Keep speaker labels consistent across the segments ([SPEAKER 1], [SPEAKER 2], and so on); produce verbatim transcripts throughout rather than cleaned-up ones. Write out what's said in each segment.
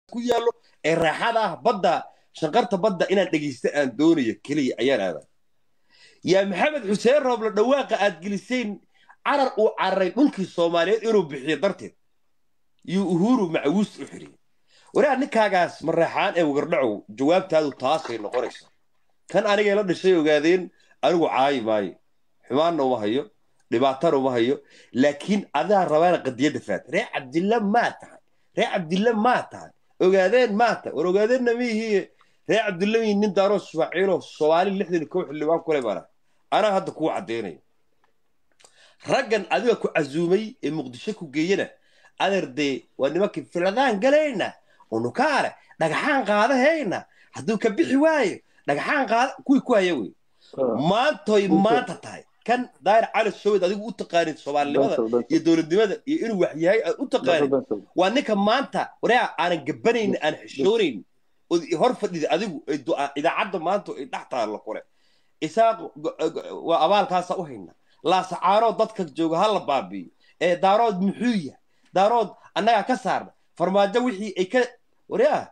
[SPEAKER 1] كويالو الرحلة بدأ شقرت بدأ إن دقيستان دوني كلي أيان هذا يا محمد حسين رب الدواقة أتجلسين عرر وعرر ممكن الصوماليين إنه بحضرته يهوروا مع وسط أحري ولا نكاجاس مرحان أو قرنعوا جواب هذا التاصي نقرش كان أنا جاي الشيء وقاعدين أنا عاي ماي حمارنا وما هيو لبعتر وما هيو لكن هذا الروان قد يدفعت ريع عبد الله مات ريع عبد الله مات وقاعدين مات وقاعدين نبي هي ريع عبد الله ينين داروس وعيله الصوالي اللي حد الكوح اللي ما كله برا أنا هذا كوع عديني رجن أذوق كعزومي المقدسة كجينا أدردي وأنا ممكن في الأذان قلينا ونكارة نجحان قاعدة هنا هدو كبيح واي نجحان قاعدة كوي كوي يوي ما توي ما تتاي كان داير على السويد هذه أتقارن الصومال لماذا يدور الدماء يروح وحياي أتقارن وأنك ما أنت وريا أنا جبنين أنا حشورين وهرفة هذه إذا عد ما أنتو تحت على القرى إساق وأبال كاسة وهنا لا سعارات ضدك جوج هلا بابي دارود محوية دارود أنا كسر فرماجة وحي إك وريا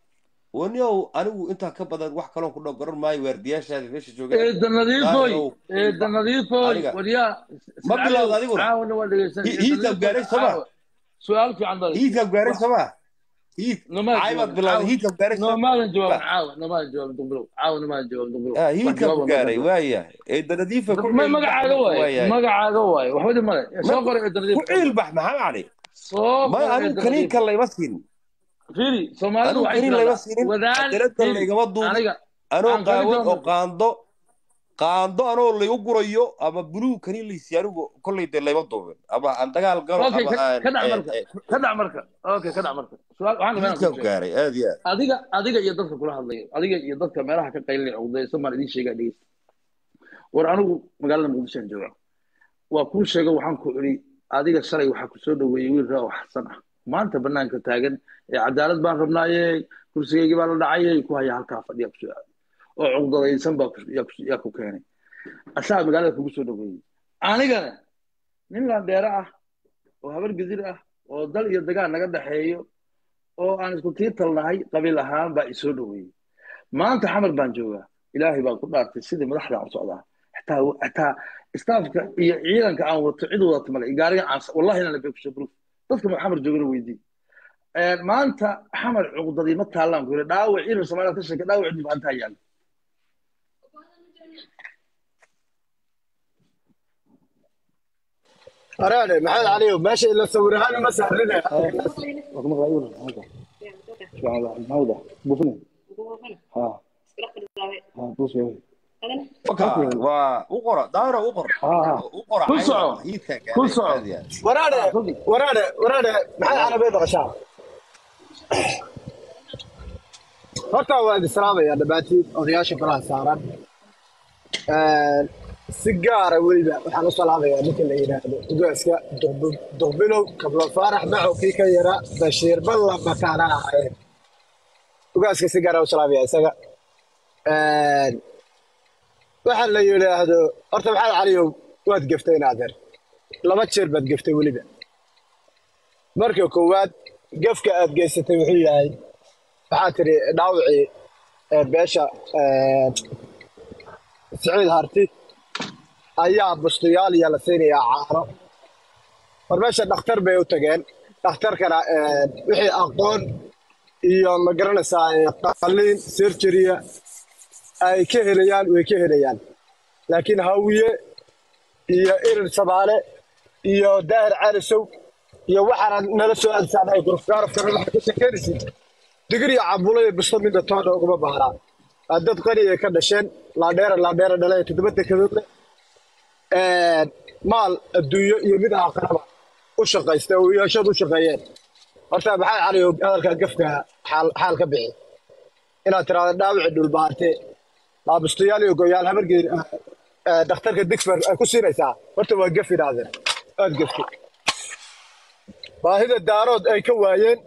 [SPEAKER 1] ونيو أنا أنت كبدا واحد كلام كنا قرر ما يوردياش هذا ليش جوج
[SPEAKER 2] إيه النظيفوي إيه النظيفوي وريا
[SPEAKER 1] ما بلا هذه
[SPEAKER 2] عاون ولا
[SPEAKER 1] هي تبقى سبا
[SPEAKER 2] سؤال في عندك
[SPEAKER 1] هي تبقى سبا هي عايمة بلا هي تبقى
[SPEAKER 2] سبا ما نجاوب عاون ما نجاوب دبلو عاون ما نجاوب دبلو
[SPEAKER 1] آه هي تبقى وياه النظيفة كل
[SPEAKER 2] ما ما قاعد هواي ما قاعد هواي وحود ما صغر النظيفة
[SPEAKER 1] كل البح ما عليه
[SPEAKER 2] صغر
[SPEAKER 1] ما أنا كني كلا يمسكين
[SPEAKER 2] فيري سومالي
[SPEAKER 1] أنا كني لا يمسكين أدرت اللي يقبضوا أنا قاوي وقاندو قاندو أنا اللي يقرأيو أما بلو كني اللي يسيروا كل اللي اللي يقبضوا أما عندك القرار
[SPEAKER 2] أوكي كذا عمرك كذا عمرك أوكي كذا عمرك سؤال وأنا ما
[SPEAKER 1] أقول كاري هذه
[SPEAKER 2] أديك أديك يدك كلها هذي أديك يدك ما كقيل لي أو ذي سمع لي شيء قديس ورانو مقالنا مقدسين جوا وكل شيء وحنا كوري أديك الشرعي وحكوا سود ويوير راو حسنة ما أنت بنان كتاجن عدالة بان ربناي كل شيء جبال دعية يكون هي هالكافة دي أكشوا وعقد الإنسان بق يكو كاني أشياء مقالنا كل سود ويوير أنا قال من لا دراه وهبر جزيرة وضل يدقان نقد حيو أو أنا كنت يطلع هاي قبيلة هام بيسود ويوير ما أنت حمر بانجوا إلهي بقول لك سيدي مرحلة عن صعدها حتى حتى استافك عيلانك aan wato cid wada tamal gaariga aan wallahi inaan la beegsho bro dadka maxamed joogana weydii ee maanta xamar cuqdadii ma taalaan ku dhaawac in Soomaaliya ka sheekay dhaawac dib anta yaal
[SPEAKER 3] أراني محل عليه ماشي إلا صورها أنا ما سهلنا.
[SPEAKER 2] وكم غيره هذا. شو هذا هذا بوفنا. ها. ها بوس يوي.
[SPEAKER 1] وكا وقرأ دارة وقرأ وقرأ
[SPEAKER 3] كل صعب كل صعب ورانا ورانا ورانا محل على بيض غشام. horta waa islaamaya dhabaati odayaasha kala saaran ee sigaara waliba waxaan u salaamayaa ninka la yiraahdo ugaaska duqbilow kabla farax maco kii ka yara bashiir balla makaana ahayd ugaaska sigaara u salaamaya isaga ee waxaan la yiraahdo horta maxaa caliyo waad gaftay naadir laba jeer baad gaftay waliba marka koowaad gafka aad geysatay wuxuu yahay waxaatiri dhaawacii beesha Saciid Harti ayaa bustayaal iyo la siinaya caano war meesha dhakhtar bay u tageen dhakhtarkana wixii aqoon iyo ma garanaysaa qalliin surgery ay ka helayaan way ka helayaan laakiin hawiye iyo irin sabaale iyo daahir carisow iyo waxaan nala soo ansaanay gurufgaarafkana waxa ka sheekeynaysid digri cabulay bisto mid toona uga baahnaa dad qariye ka dhasheen la dheer la dheer dhalay todobada kadoodle ee maal adduunyo iyo mid aqraba u shaqaystay oo yeeshad u shaqeeyeen horta maxay caliyo hadalka gafka xaal xaal ka bixi ina tiraada dhaawici dhul baarte laabistayaal iyo goyaal habargeer dhakhtarka digfar ay ku siinaysaa horta waa gafi naadir aad gafki baahida daarood ay ka waayeen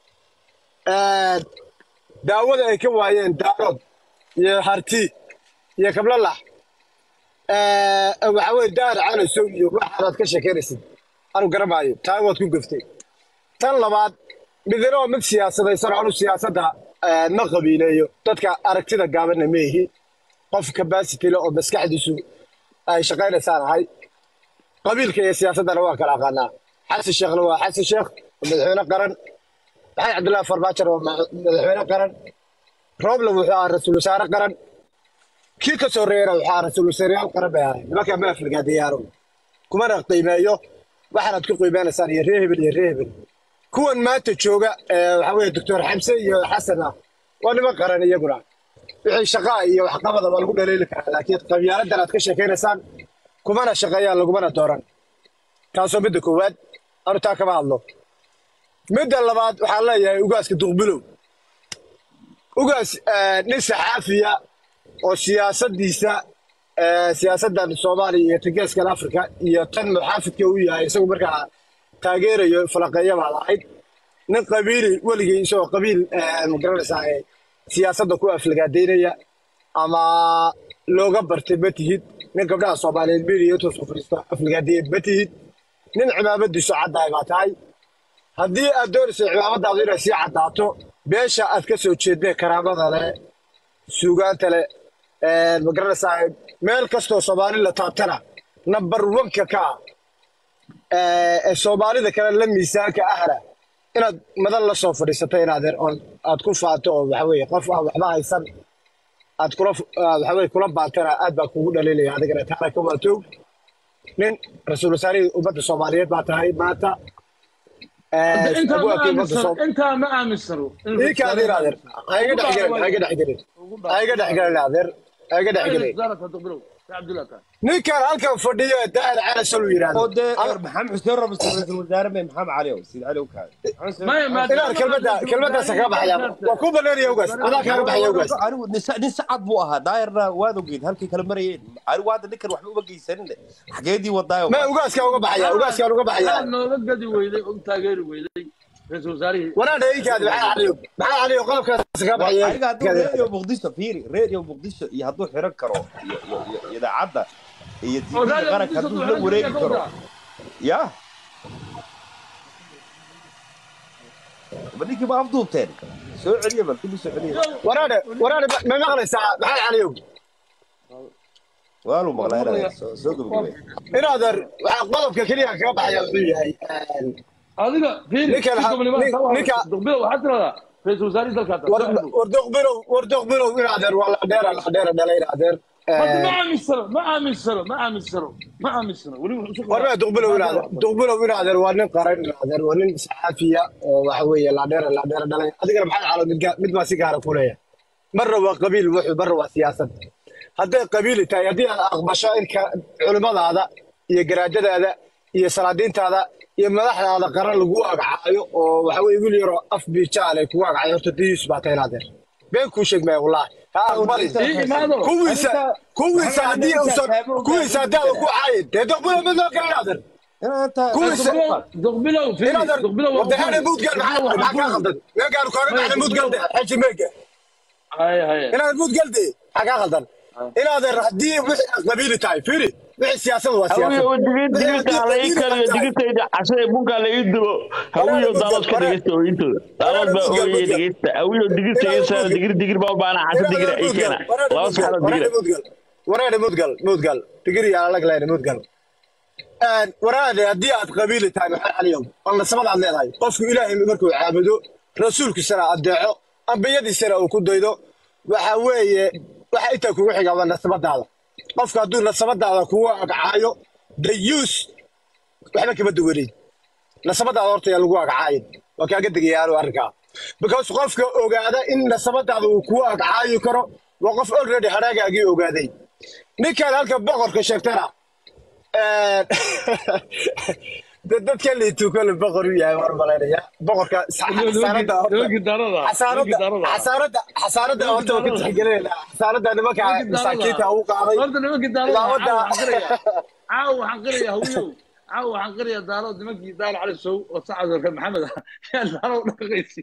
[SPEAKER 3] daawada ay ka waayeen daarood iyo harti iyo kablalax ee waxa weey daar calasow iyo waxaad ka sheekeynaysid anu garamaayo taa waad ku gaftay tan labaad midna waa mid siyaasadaysan anu siyaasadda ma qabiileeyo dadka aragtida gaabanna ma ihi qof capacity leh oo maskaxdiisu ay shaqaynaysaan ahay qabiilka iyo siyaasaddana waa kala aqaanaa xasan sheekhna waa xasan sheekh madaxweyne qaran maxay cabdullaahi farmaajo waa madaxweyne qaran rooble wuxuu ahaa ra-iisul wasaare qaran kii ka soo reera waxaa ra-iisul wasaareyaal qaran bay ahay nimankaa ma aflagaadiyaano kumana qiimeeyo waxaanaad ku qiimeynaysaan iyo ree hebel iyo ree hebel kuwan maanta jooga waxaa weeye doctor xamse iyo xasan ah waa niman qaran iyaguna wixii shaqaa iyo waxqabada waa lagu dhaleeli karaa laakiin qabyaaladdan aad ka sheekaynaysaan kumana shaqeeyaan lagumana dooran taasoo midda koowaad anu taa kama hadlo midda labaad waxaan leeyahay ugaaska duqbilow ugaas nin saxaafiya oo siyaasaddiisa siyaasaddan soomaaliya iyo tangeeskan afrika iyo tan muxaafidka u yahay isagu markaa taageerayo falaqeeya baad ahayd nin qabiili weligii isagoo qabiil magaranaysaa siyaasadda ku aflagaadaynaya ama looga bartay ma tihid nin gabdhaha soomaaliyeed meeliya intuu soo fadhiisto aflagaadeeya ma tihid nin cimaamadiisu caddahay baa tahay haddii aad doonayso cimaamadaadu inay sii caddaato beesha aad ka soo jeednee karaamada leh suugaanta leh magaranaysaa meel kastoo soomaali la taabtana number one-ka ka ah ee soomaalida kale la miisaanka ahna inaad madal la soo fadhiisato inaad aad ku faato oo waxa weeye qof aan waxba haysan aad kula waxa weeye kula baatana aad baa kugu dhaliilaya adigana taana ka waatow nin ra-iisul wasaarihii ummadda soomaaliyeed baa tahay maanta
[SPEAKER 2] intaa ma aaminsano
[SPEAKER 3] ninka adeer adeer hayga dhexgelin hayga dhexgelin hayga dhexgelin adeer hayga dhexgelin ninkan halkan fadhiyo daahir cali sal uu yiraahdo
[SPEAKER 1] oo de maxamed xuseen rabbi ra'iisul wasaare maxamed cali oo sid cali oo kaad
[SPEAKER 3] ilaa kelmadda kelmaddaas ka baxaya waa ku banaanaya ugaas adaa ka baxaya ugaas
[SPEAKER 1] anigu nin sacad buu ahaa daahirna waad ogeed halkii kala marayeen anigu hadda ninkan waxba uma geysanin xageedii wadaayo
[SPEAKER 3] ma ugaaska uga baxaya ugaaska uga baxaya
[SPEAKER 2] nooga gadi weyday oo taageeri weyday ra'iisul wasaarihi
[SPEAKER 3] wanaada iikaad maxaa cali maxaa cali qalabkaas ka baxaya
[SPEAKER 1] ayaga radio muqdisho fiiri radio muqdisho iyo hadduu xiran karo iyo idaacadda iyo tiifiga qaranka hadduu la wareegi karo ya badikii ma afduubteen soo celiya bal kulli soo celiya
[SPEAKER 3] wanaada wanaada ma maqlaysaa maxaa cali
[SPEAKER 1] waalu maqlaynaa soo gabagabay
[SPEAKER 3] inaadan waxa qodobka kaliya kaga baxaya wuxuu yahay
[SPEAKER 2] adiga fiiri ninka duqbilow waxaa tiraahdaa ra'iisul wasaarihi dalka
[SPEAKER 3] war duqbilow war duqbilow inaadan waa la dheera la dheera dhalay inaadan
[SPEAKER 2] ma aaminsano ma aaminsano ma aaminsano ma aaminsano weli wuxuu
[SPEAKER 3] war duqbilow inaadan duqbilow inaadan waa nin qaran inaadan waa nin saxaafiya oo waxa weeye la dheera la dheera dhalay adigana maxaa calo mid mid baa si gaara ku leeyahay marna waa qabiil wuxuu marna waa siyaasad hadday qabiili tahay haddii aad aqbasho in culimadaada iyo garaadadaada iyo salaadiintaada iyo madaxdaada qaran lagu agacaayo oo waxa weeye wiil yaroo af biijaal ay kugu agacayo horta diis baa tahay inaadeer been kuu sheeg maya wallaahi ha aqbali kuwiisa kuwiisa haddii uusan kuwiisa haddaada ku caayin dee duqbilow mid loo kala inaadeer kuwiisa
[SPEAKER 2] duqbilow duqbilow
[SPEAKER 3] wadahana muudgal maxaa kaa khaldan meegaan kooga baxna muudgalde xaji meega inaad muudgalde maxaa kaa khaldan inaadeer haddii wixii qabiili tahay fiiri wixii siyaasadu waa
[SPEAKER 4] digirtayda cashay bunka la ii dubo hawiyo daalood ka dhigista oo intooda daalood baa ooyay dhigista hawiyo digirtayda digir digir baa baana cashay digir ay keena laba saxalo digir
[SPEAKER 3] waraade mudgal mudgal digir yaa lag leeyahay mudgal aan waraade haddii aad qabiili tahay maxaa caliyow oo nasabad aad leedahay qofku ilaahay markuu caabudo rasuulkiisana adeeco ambiyadiisana uu ku daydo waxa weeye waxa inta kugu xigaa waa nasabadaada qofka hadduu nasabadaada kugu agacaayo dayuus waxba kama duwaneyd nasabadaada horta yaa lagu agacaayin waa kaaga degayaanu arrinkaa because qofka ogaada in nasabadaada uu kugu agacaayi karo waa qof already haraagaagii ogaaday ninkan halka boqorka sheegtana dadka liituu kale boqor u yahay war malaynaya boqorka xasaanada xasaanada xasaanada horta waa ka tixgelinayna xasaanada nimanka masaakiinta uu qaaday
[SPEAKER 2] horta nimankii daalo caaw waxaan qirayaa hawiyow caaw waxaan qirayaa daalo nimankii daalo cali sow oo sacad warka maxamed ah yaa daalo dhaqaysi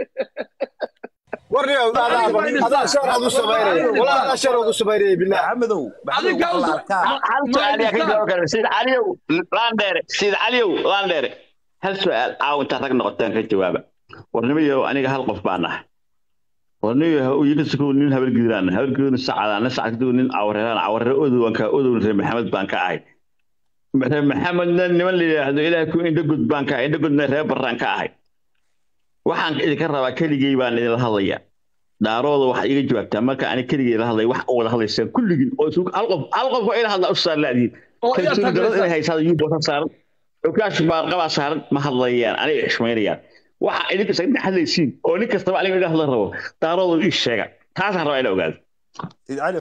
[SPEAKER 3] ورني هذا شهر أبو سبيري ولا هذا شهر أبو سبيري بالله
[SPEAKER 1] محمدو
[SPEAKER 4] هل سؤال يا كده سيد عليو لاندير سيد عليو لاندير هل سؤال أو أنت تقدر نقطتين في الجواب warnimayo aniga hal qof baan ah warnimayo uu yiri soo nin habal gidiraan habal gidiraan saacadana saacadu nin awreeraan awreer odowanka odowan maxamed baan ka ahay maxamed niman leeyahay ilaahay ku indho gud baan ka indho gudna reer baraan ka ahay waxaan idinka rabaa keligay baan idin hadlayaa daarooda waxa iga jawaabtaa marka aan keligay la hadlay wax oo wada hadlaysan kulligin oo hal qof hal qof ila hadla u saarlaadiin kalsooni darada inay haysaa yuu boosan saaran oo kaash baan qaba saaran ma hadlayaan aniga ishmaynayaan waxa idinka sagna hadlaysiin oo nin kastaba aniga ila hadla rabo daarooda ii sheega taas aan rabaa ila ogaado
[SPEAKER 1] cali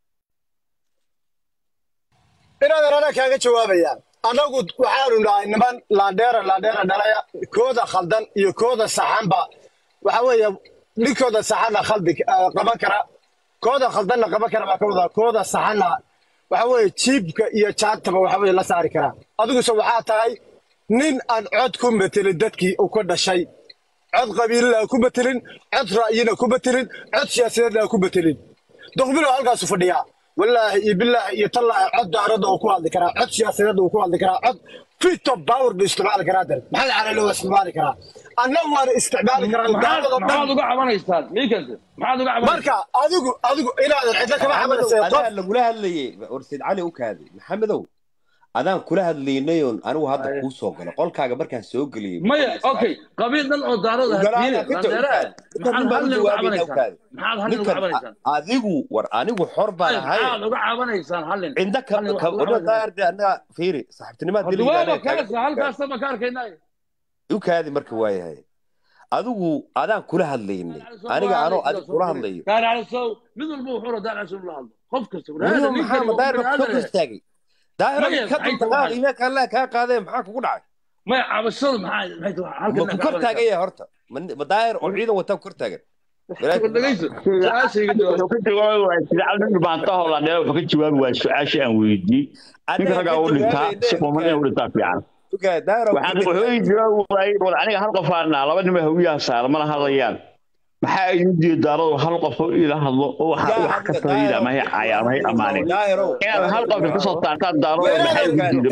[SPEAKER 3] inaad rana kaaga jawaabayaan anagu waxaanu nahay niman laandheera laandheera dhalaya kooda khaldan iyo kooda saxanba waxa weeye ninkooda saxana khaldi qaban kara kooda khaldanna qaban kara baa ka wada kooda saxana waxa weeye jiibka iyo jaantaba waxa weeye la saari karaa adiguse waxaa tahay nin aan cod ku metelin dadkii uu ka dhashay cod qabiilna ku metelin cod ra'yina ku metelin cod siyaasadeedna ku metelin doqbilo halkaas fadhiyaa والله بالله يطلع عد عرضه وكوالد كرا عد سياسة وكوالد كرا عد في توب باور باستعمال كرادر ما حد على له استعمال كرا النور استعمال كرا
[SPEAKER 2] ما حد وقع وانا يستاهل ميك انت ما حد وقع
[SPEAKER 3] مركا ادق ادق الى هذا كما حمد
[SPEAKER 1] انا اللي قولها اللي ارسل علي وكادي محمدو adaan kula hadlaynayoon anigu hadda kuu soo galo qolkaaga markaan soo galiyay
[SPEAKER 2] maya okay qabiildan oo daarada
[SPEAKER 1] adigu war anigu xor baan ahay
[SPEAKER 2] maxaad uga caabanaysaan hallin
[SPEAKER 1] cindaka daarde anaga fiiri saaxiibtinimada
[SPEAKER 2] diliga halkaas ma ka arkaynaa
[SPEAKER 1] u kaadi marka waayahay adigu adaan kula hadlaynay aniga anoo adigu kula hadlayo
[SPEAKER 2] gaar aan soo mid walba wuxuu radaa cusub la hadlo qof kasta
[SPEAKER 1] walaal maxamed daarad soo istaagay دائرة كتب تقاضي ما كان لا كان قاضي معاك وقعد
[SPEAKER 2] ما عبصل معاي
[SPEAKER 1] ما كرت جاي هرتا من دائر وعيده وتو كرت جاي
[SPEAKER 2] ولا ليش سؤال
[SPEAKER 4] كنت جواب سؤال بانته ولا ده كنت جواب سؤال شيء ويدي أنا هقول لك سبحان الله ورتا في عام
[SPEAKER 1] دائرة
[SPEAKER 4] وأنا بقول جواب ولا أنا هالقفارنا لابد ما هو ياسر ما له هالريال maxaa idin daaro hal qof ila hadlo oo waxa wax ka tayida ma hay cayaar hay amaane ee hal qof ka soo taarta daaro maxay idin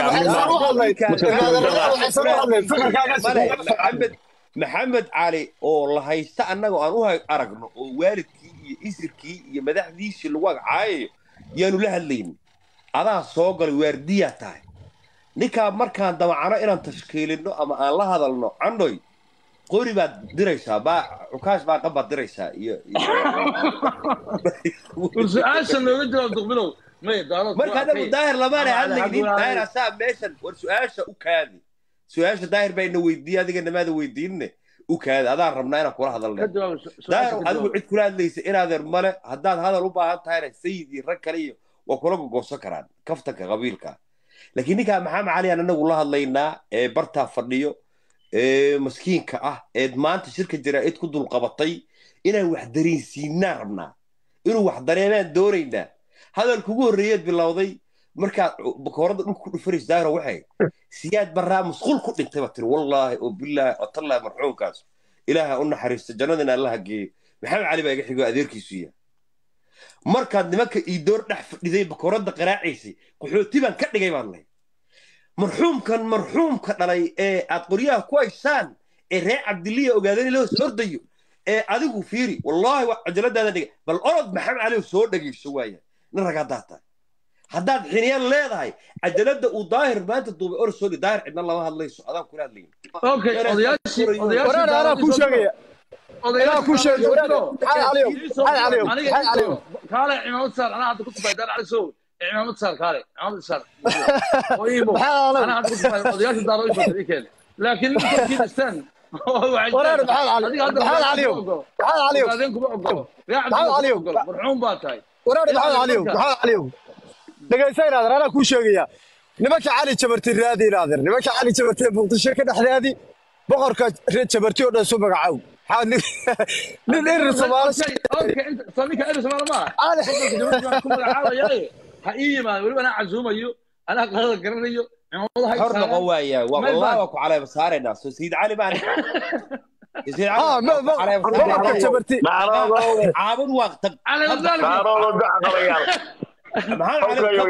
[SPEAKER 1] maxamed maxamed cali oo la haysta anaga aan u aragno oo waalidkii iyo isirkii iyo madaxdiisii lagu agcaayo yaanu la hadlayn adaa soo galay waardiya tahay ninka markaan dabacano inaan tashkiilino ama aan la hadalno candhoy قولي بعد دريسة با عكاش با قبض دريسة ي
[SPEAKER 2] والسؤال شنو بدو تقبلوا ما يدارك
[SPEAKER 1] مرك هذا الداير لما أنا عندك دين داير أساب ميشن والسؤال شو وكادي سؤال شو داير بينه ويدي هذا قلنا ماذا ويدينه وكادي هذا ربنا أنا كره هذا اللي داير هذا عد كل هذا ليس إن هذا الملأ هذا هذا ربع هذا سيدي ركليه وكلهم جو سكران كفتك قبيلك لكن نيجا محمد علي أنا نقول الله الله ينا برتا فرديو مسكينka ah ee maanta shirka jiraa'id ku dul qabatay inay wax dareensiinaa rabnaa inuu wax dareemaan doonaynaa hadalku ugu horeeyay bilowday marka bakoorada dhulka ku dhufaris daaro waxay siyaad baraa masquul ku dhintay batir wallahi oo billahi oo tallahi marxuumkaas ilaaha u naxariisto jannadana allah geeyo maxamed cali baa iga xigo adeerkiisu yahay marka nimanka ii door dhax fadhiday bakoorada qaraaciisay qaxooti baan ka dhigay baan leh مرحوم كان مرحوم كدلay ee aad qoryaha ku haysaan ee reer Cabdiliye ogaadeen loo soo ordayo ee adigu fiiri wallahi wax ajaladaada dhig bal orod maxamed cali soo dhageyso waaya nin raga daata hadaad xiniyaan leedahay ajalada uu daahir maanta duubay or soo daahir cidna lama hadlayso adaan kula hadlayn
[SPEAKER 2] okay odayaashi odayaashi
[SPEAKER 3] waraana ana ku sheegaya odayaashi ku sheegay waraana hal aliyo hal aliyo hal aliyo
[SPEAKER 2] kale imaamad sar ana hadda ku tabaydan cali soo imaamad sar kale imaamad sar ويبو انا عندي قضيات الدار يبقى لكن انت استنى
[SPEAKER 3] ورانا بحال عليهم بحال عليهم بحال عليهم بحال عليهم
[SPEAKER 2] مرحوم باتاي
[SPEAKER 3] ورانا بحال عليهم بحال عليهم دغيسين هذا انا كو شيغيا نمك علي جبرتي رادي نادر نمك علي جبرتي بوقتشه كدخدادي بقرك ريد جبرتي ودن سو مغعاو حال nin ir Soomaali
[SPEAKER 2] okay انت صديق ir Soomaali ma انا كنت مغعاو يا حقيقي ما ولي انا عزوميو أنا قادر قرنيو
[SPEAKER 1] حر قوايا والله وكو على بصار الناس سيد علي بان سيد علي
[SPEAKER 3] اه ما ما على جبرتي
[SPEAKER 1] عابد وقتك
[SPEAKER 2] على ذلك
[SPEAKER 4] دارو دع قريال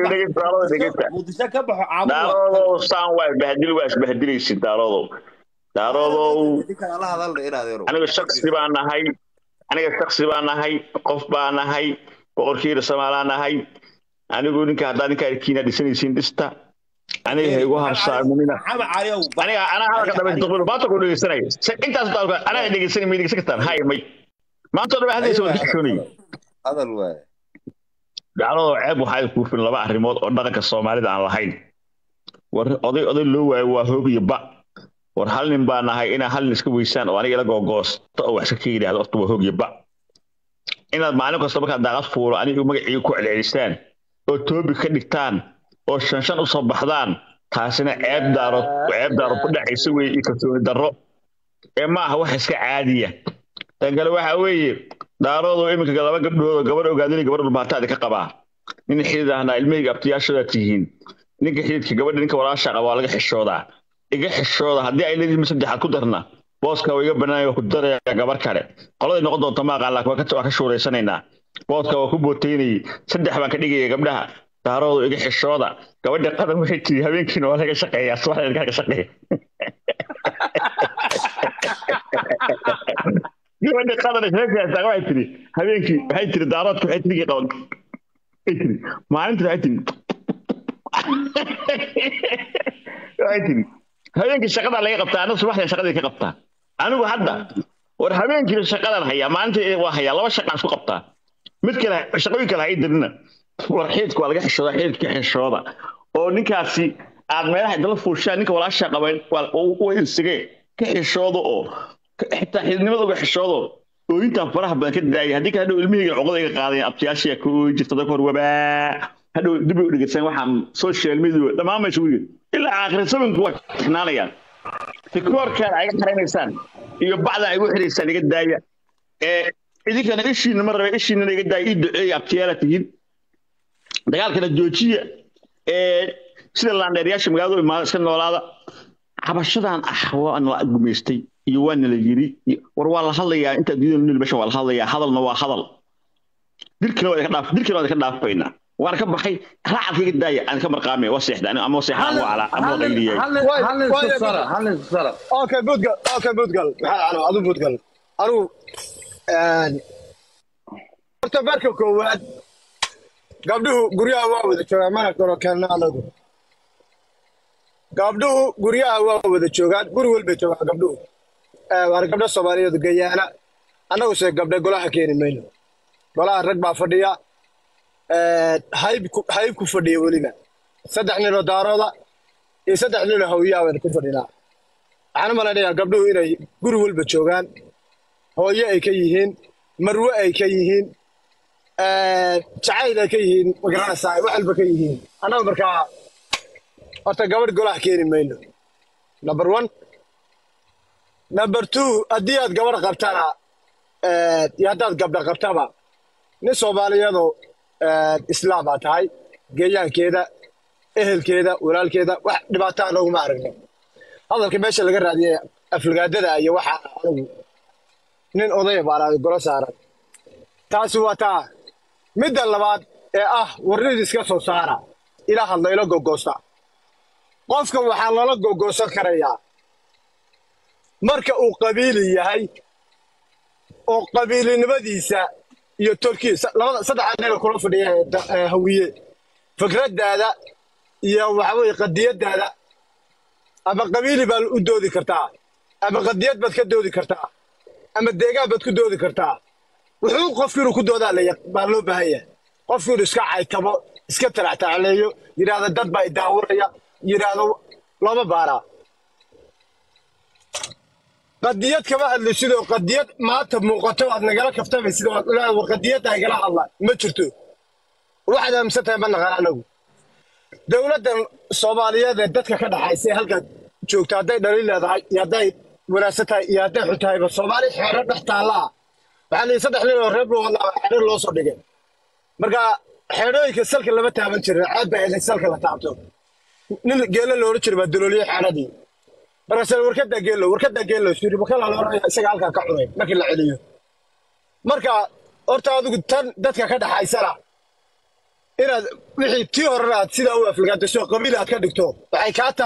[SPEAKER 1] مودسا كبخ عابد
[SPEAKER 4] دارو سان واي بهدل واش بهدليس دارو daaroodow
[SPEAKER 1] ninkan alla hadalna inaad yaro
[SPEAKER 4] aniga shaksi baan nahay aniga shaksi baan nahay qof baan nahay boqorkiina Soomaaliya nahay anigu ninka hadda ninka kiina dhisanaysiin dhista aniga hay ugu habsaaminina
[SPEAKER 1] maxamed cali ow
[SPEAKER 4] aniga ana halka dhameey duqul baad ku dhageysanay intaas dalka ana dhageysanay meedig saktaan hay may maanta daba hadayso dhixoonay
[SPEAKER 1] hadal waay
[SPEAKER 4] gacalo ceeb waxay ku filan laba arrimood oo dhaqanka Soomaalida aan lahayn war oday oday loo waayo waa hoog iyo ba war hal nin baan nahay ina hal nin iska weysaan oo aniga la googoosto oo wax iska yiraahdo waqti waa hoog iyo ba inaad maalin kasta marka daaqad fuulo aniga magaciisa ku celcelisaan oo toobi ka dhigtaan oo shan shan u soo baxdaan taasina ceeb daaro ceeb daaro ku dhacaysa way i kalsooni darro ee ma aha wax iska caadiya tan kale waxa weeye daaroodo iminka laba gabdhood gabar ogaadinay gabar dhulbaataada ka qabaa nin xididahna ilmeyga abtiyaashada tihiin ninka xididka gabadha ninka walaasha qaba laga xishoodaa iga xishooda haddii ay leeyihiin saddexaad ku darna booska way iga banaayay ku daraya gabar kale qolada noqon doonta ma aqaan laakiin waa ka shuureysanaynaa booska waa ku booteynay saddex baan ka dhigay gabdhaha daaroodo iga xishooda gabadha qadan waxay tii habeenkiina waa laga shaqeeyaa subaxdii laga shaqeeyaa gabadha qadan sheekaysa waxay tiri habeenkii waxay tiri daaroodku waxay tiri qaban maalintii waxay tiri waxay tiri habeenkii shaqada laga qabtaa anigu subaxdii shaqadii ka qabtaa anigu hadda war habeenkii shaqadan hayaa maalintii waa hayaa laba shaqo isku qabtaa mid kale shaqooyin kale ay dirina war xididku waa laga xishooda xididka xishooda oo ninkaasi aad meelaha dal fuushaan ninka walaasha qabay waa uu insigay ka xishoodo oo xitaa xididnimada uga xishoodo oo inta faraha badan ka daayay haddii ka hadhow ilmihii cuqada iga qaadeen abtiyaashiya ku jirta dadka warbaa hadhow dib u dhigaysan waxaan social media dhammaan ma isugu yiri ilaa aakhir sababku waa xinaanayaan fikirkan ay ka xareynaysaan iyo bacda ay ugu xiriirsan iga daaya ee idinkana ishiina mar raba ishiina iga daaya ii duceey abtiyaala tihiin dagaalkana joojiya ee sida laandheeriyaasha magaalada imaada iska noolaada xabashadan ah waan la gumeystay iyo waan la yiri war waa la hadlayaa inta diidan nil basha waa la hadlayaa hadalna waa hadal dilkina waa ka dhaaf dilkina waa ka dhaafayna waan ka baxay raacadkiga daaya aan ka marqaamay waa seexdaan ama seexan waa ala ama qayliyay
[SPEAKER 2] hal sara hal sara
[SPEAKER 3] okay budgal okay budgal maxaa ana adu budgal anu een horta barka koowaad gabdhuhu guryaha waa wada joogaan mana karo kana anagu gabdhuhu guryaha waa wada joogaan guri walba joogaan gabdhuhu ee war gabdho Soomaaliyeed gayaana anagu see gabdho golaha keenin mayno golaha rag baa fadhiya ee hayb ku hayb ku fadhiya waliba saddex nin oo daarooda iyo saddex nin oo hawiyaa way ku fadhiyaan waxaan maleynayaa gabdhuhu inay guri walba joogaan hooyo ay ka yihiin marwo ay ka yihiin ee jacayl ay ka yihiin magaranaysaa wax walba ka yihiin anagu markaa horta gabadh golaha keeni mayno number one number two haddii aad gabadh qabtana ee iyo haddaad gabdha qabtaba nin Soomaaliyeedoo islaam baa tahay geeyaankeeda ehelkeeda walaalkeeda wax dhibaato aan ugu ma aragno hadalka meesha laga raadiyay aflagaadada iyo waxa anigu nin oday baa golo saaran taasi waa taa midda labaad ee ah warnid iska soo saara ila hadla ila gogoosta qofka waxa lala gogoosan karayaa marka uu qabiili yahay oo qabiilinimadiisa iyo Turkiga labada saddex anaga kula fadhiya hawiye fikradaada iyo waxa way qadiyadaada ama qabiili baa u doodi kartaa ama qadiyad baad ka doodi kartaa ama deegaan baad ku doodi kartaa wuxuu qofkiiru ku doodaa la baa loo baahan yahay qofkiiru iska caytabo iska taraactacleeyo yiraahdo dad baa daawuraya yiraahdo lama baara qadiyad kama hadlo sidoo qadiyad maanta muuqato aad nagala kaftamay sidoo la qadiyad ay gala hadla ma jirto waxaad amsatay ma naqaan anagu dawladdan Soomaaliyeed ee dadka ka dhaxaysay halka joogta haday dhaliil leedahay iyo haday wanaasatahay iyo haday xutahay ba Soomaali xeero dhaxtaala waxaan leeyahay saddex nin oo reeb loo wada xeero loo soo dhigay marka xeerooyinka salka lama taaban jirin aad baa ay salka la taabto nin geela loo jiray dalooliye xaaladii marka warkada geelo warkada geelo suri bakala loo isaga halka ka cunay markii la celiyo marka horta adigu tan dadka ka dhaxaysana inaad wixii tii hore aad sida u aflagaado soo qabiil aad ka dhigto waxay ka tahay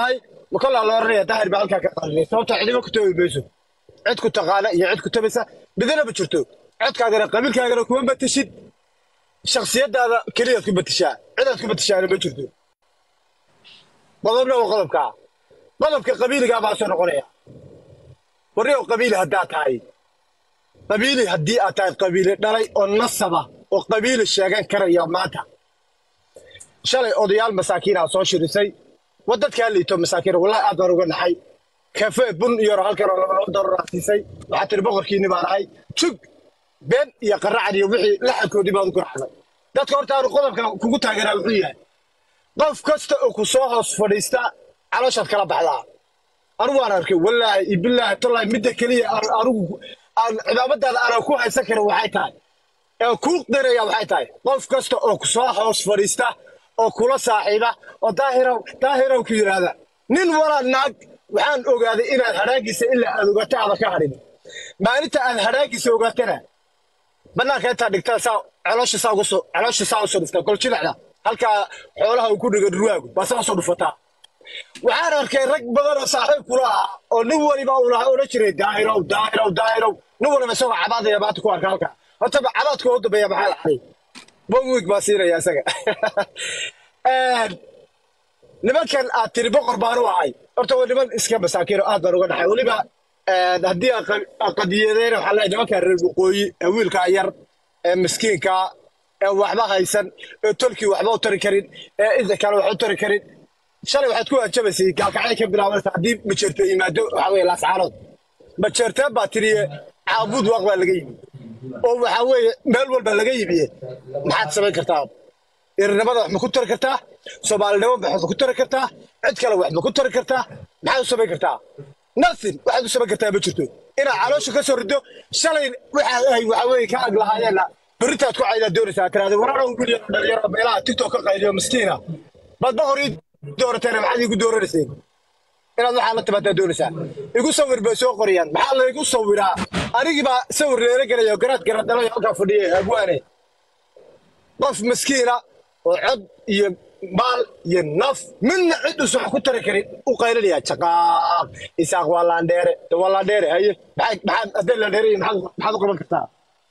[SPEAKER 3] ma kala loo raraya daahir baa halkaa ka qalinay sababta ciidamo ku toobi mayso cid ku taqaana iyo cid ku tabisa bidana ma jirto codkaagana qabiilkaagana kuma batishid shakhsiyadaada keliyaad ku batishaa cidaad ku batishaana ma jirto qodobna waa qodobkaa qodobka qabiiligaa baa soo noqonaya warriyow qabiili haddaad tahay qabiili haddii aad tahay qabiili dhalay oo nasaba oo qabiili sheegan karaya maanta shalay odayaal masaakiinaa soo shirisay wadadkaa liito masaakiina wallahi aad baan uga naxay kafee bun iyo halkan oo laba doolar raasiisay waxaa tiri boqorkiinni baan ahay jug been iyo qaracad iyo wixii laxadkoodii baad u garaacday dadka horta aanu qodobka kugu taageeraa wuxuu yahay qof kasta oo ku soo hoos fadhiista calooshaad kala baxdaa anigu waan arkay wallaahi iyo billaahi tallaahi midda keliya anigu aan cibaamadaada aanan ku haysan karin waxay tahay ee kuu qiraya waxay tahay qof kasta oo ku soo hoos fadhiista oo kula saaxiiba oo daahirow daahirow ku yidhaahda nin walaa naag waxaan ogaaday inaad hadhaagiisa ilaa aad ogaato aada ka hadhin maalinta aad hadhaagiisa ogaatana bannaanka intaad dhigtaa saa caloosha saa ugu soo caloosha saa usoo dhuftaa goljilacda halkaa xoolaha uu ku dhiga dhurwaagu baa saa usoo dhufataa waxaan arkay rag badan oo saaxiib kula ah oo nin waliba uu lahaa odhan jiray daahirow daahirow daahirow nin waliba isagoo cabaadaya maanta ku arka halkaa hortaba cabaadka u dambeeya maxaa dhacday bowig baa siinaya isaga nimankan aad tiri boqor baan u ahay horta waa niman iska masaakiin oo aad baan uga dhaxay weliba haddii qadiyadeena waxaa leeyahay nimankan reer waqooyi ee wiilkaa yar ee miskiinka ee waxba haysan ee tolkii waxba u tari karin ee inta kale wax u tari karin shalay waxaad ku hanjabaysay gaalkacay ka bilaabanaysa haddii majeerta yimaado waxaa weeye laascaanood majeerteen baa tiriye caabuud waaq baa laga yimi oo waxaa weeye meel walba laga yimiye maxaad samayn kartaa irinimada wax ma ku tari kartaa soomaalinimo wax ma ku tari kartaa cid kale wax ma ku tari kartaa maxaad u samayn kartaa nothing waxaad u samayn kartaa ma jirto inaad caloosha ka soo rido shalay waxaa ahay waxaa weeye ka ag lahaayeenna berritaad ku caydaa doonaysaa tiraahda waraanow milyan dhalinyaro meelaha tiktok ka qaydiyo miskiina baad boqor ii doorateena maxaad iigu dooranayseen inaad waxaa la timaadaa doonaysaa igu sawir bay soo qorayaan maxaa laygu sawiraa anigii baa sawir leela gelaya oo garaad garaad dhalay halkaa fadhiyay hagwaane qof miskiina oo cod iyo maal iyo naf midna cid us wax ku tari karin u qaylinaya jaqaaq isaaq waa laandheere waa laandheere haye maxaad haddee laandheere maxaad u qaban kartaa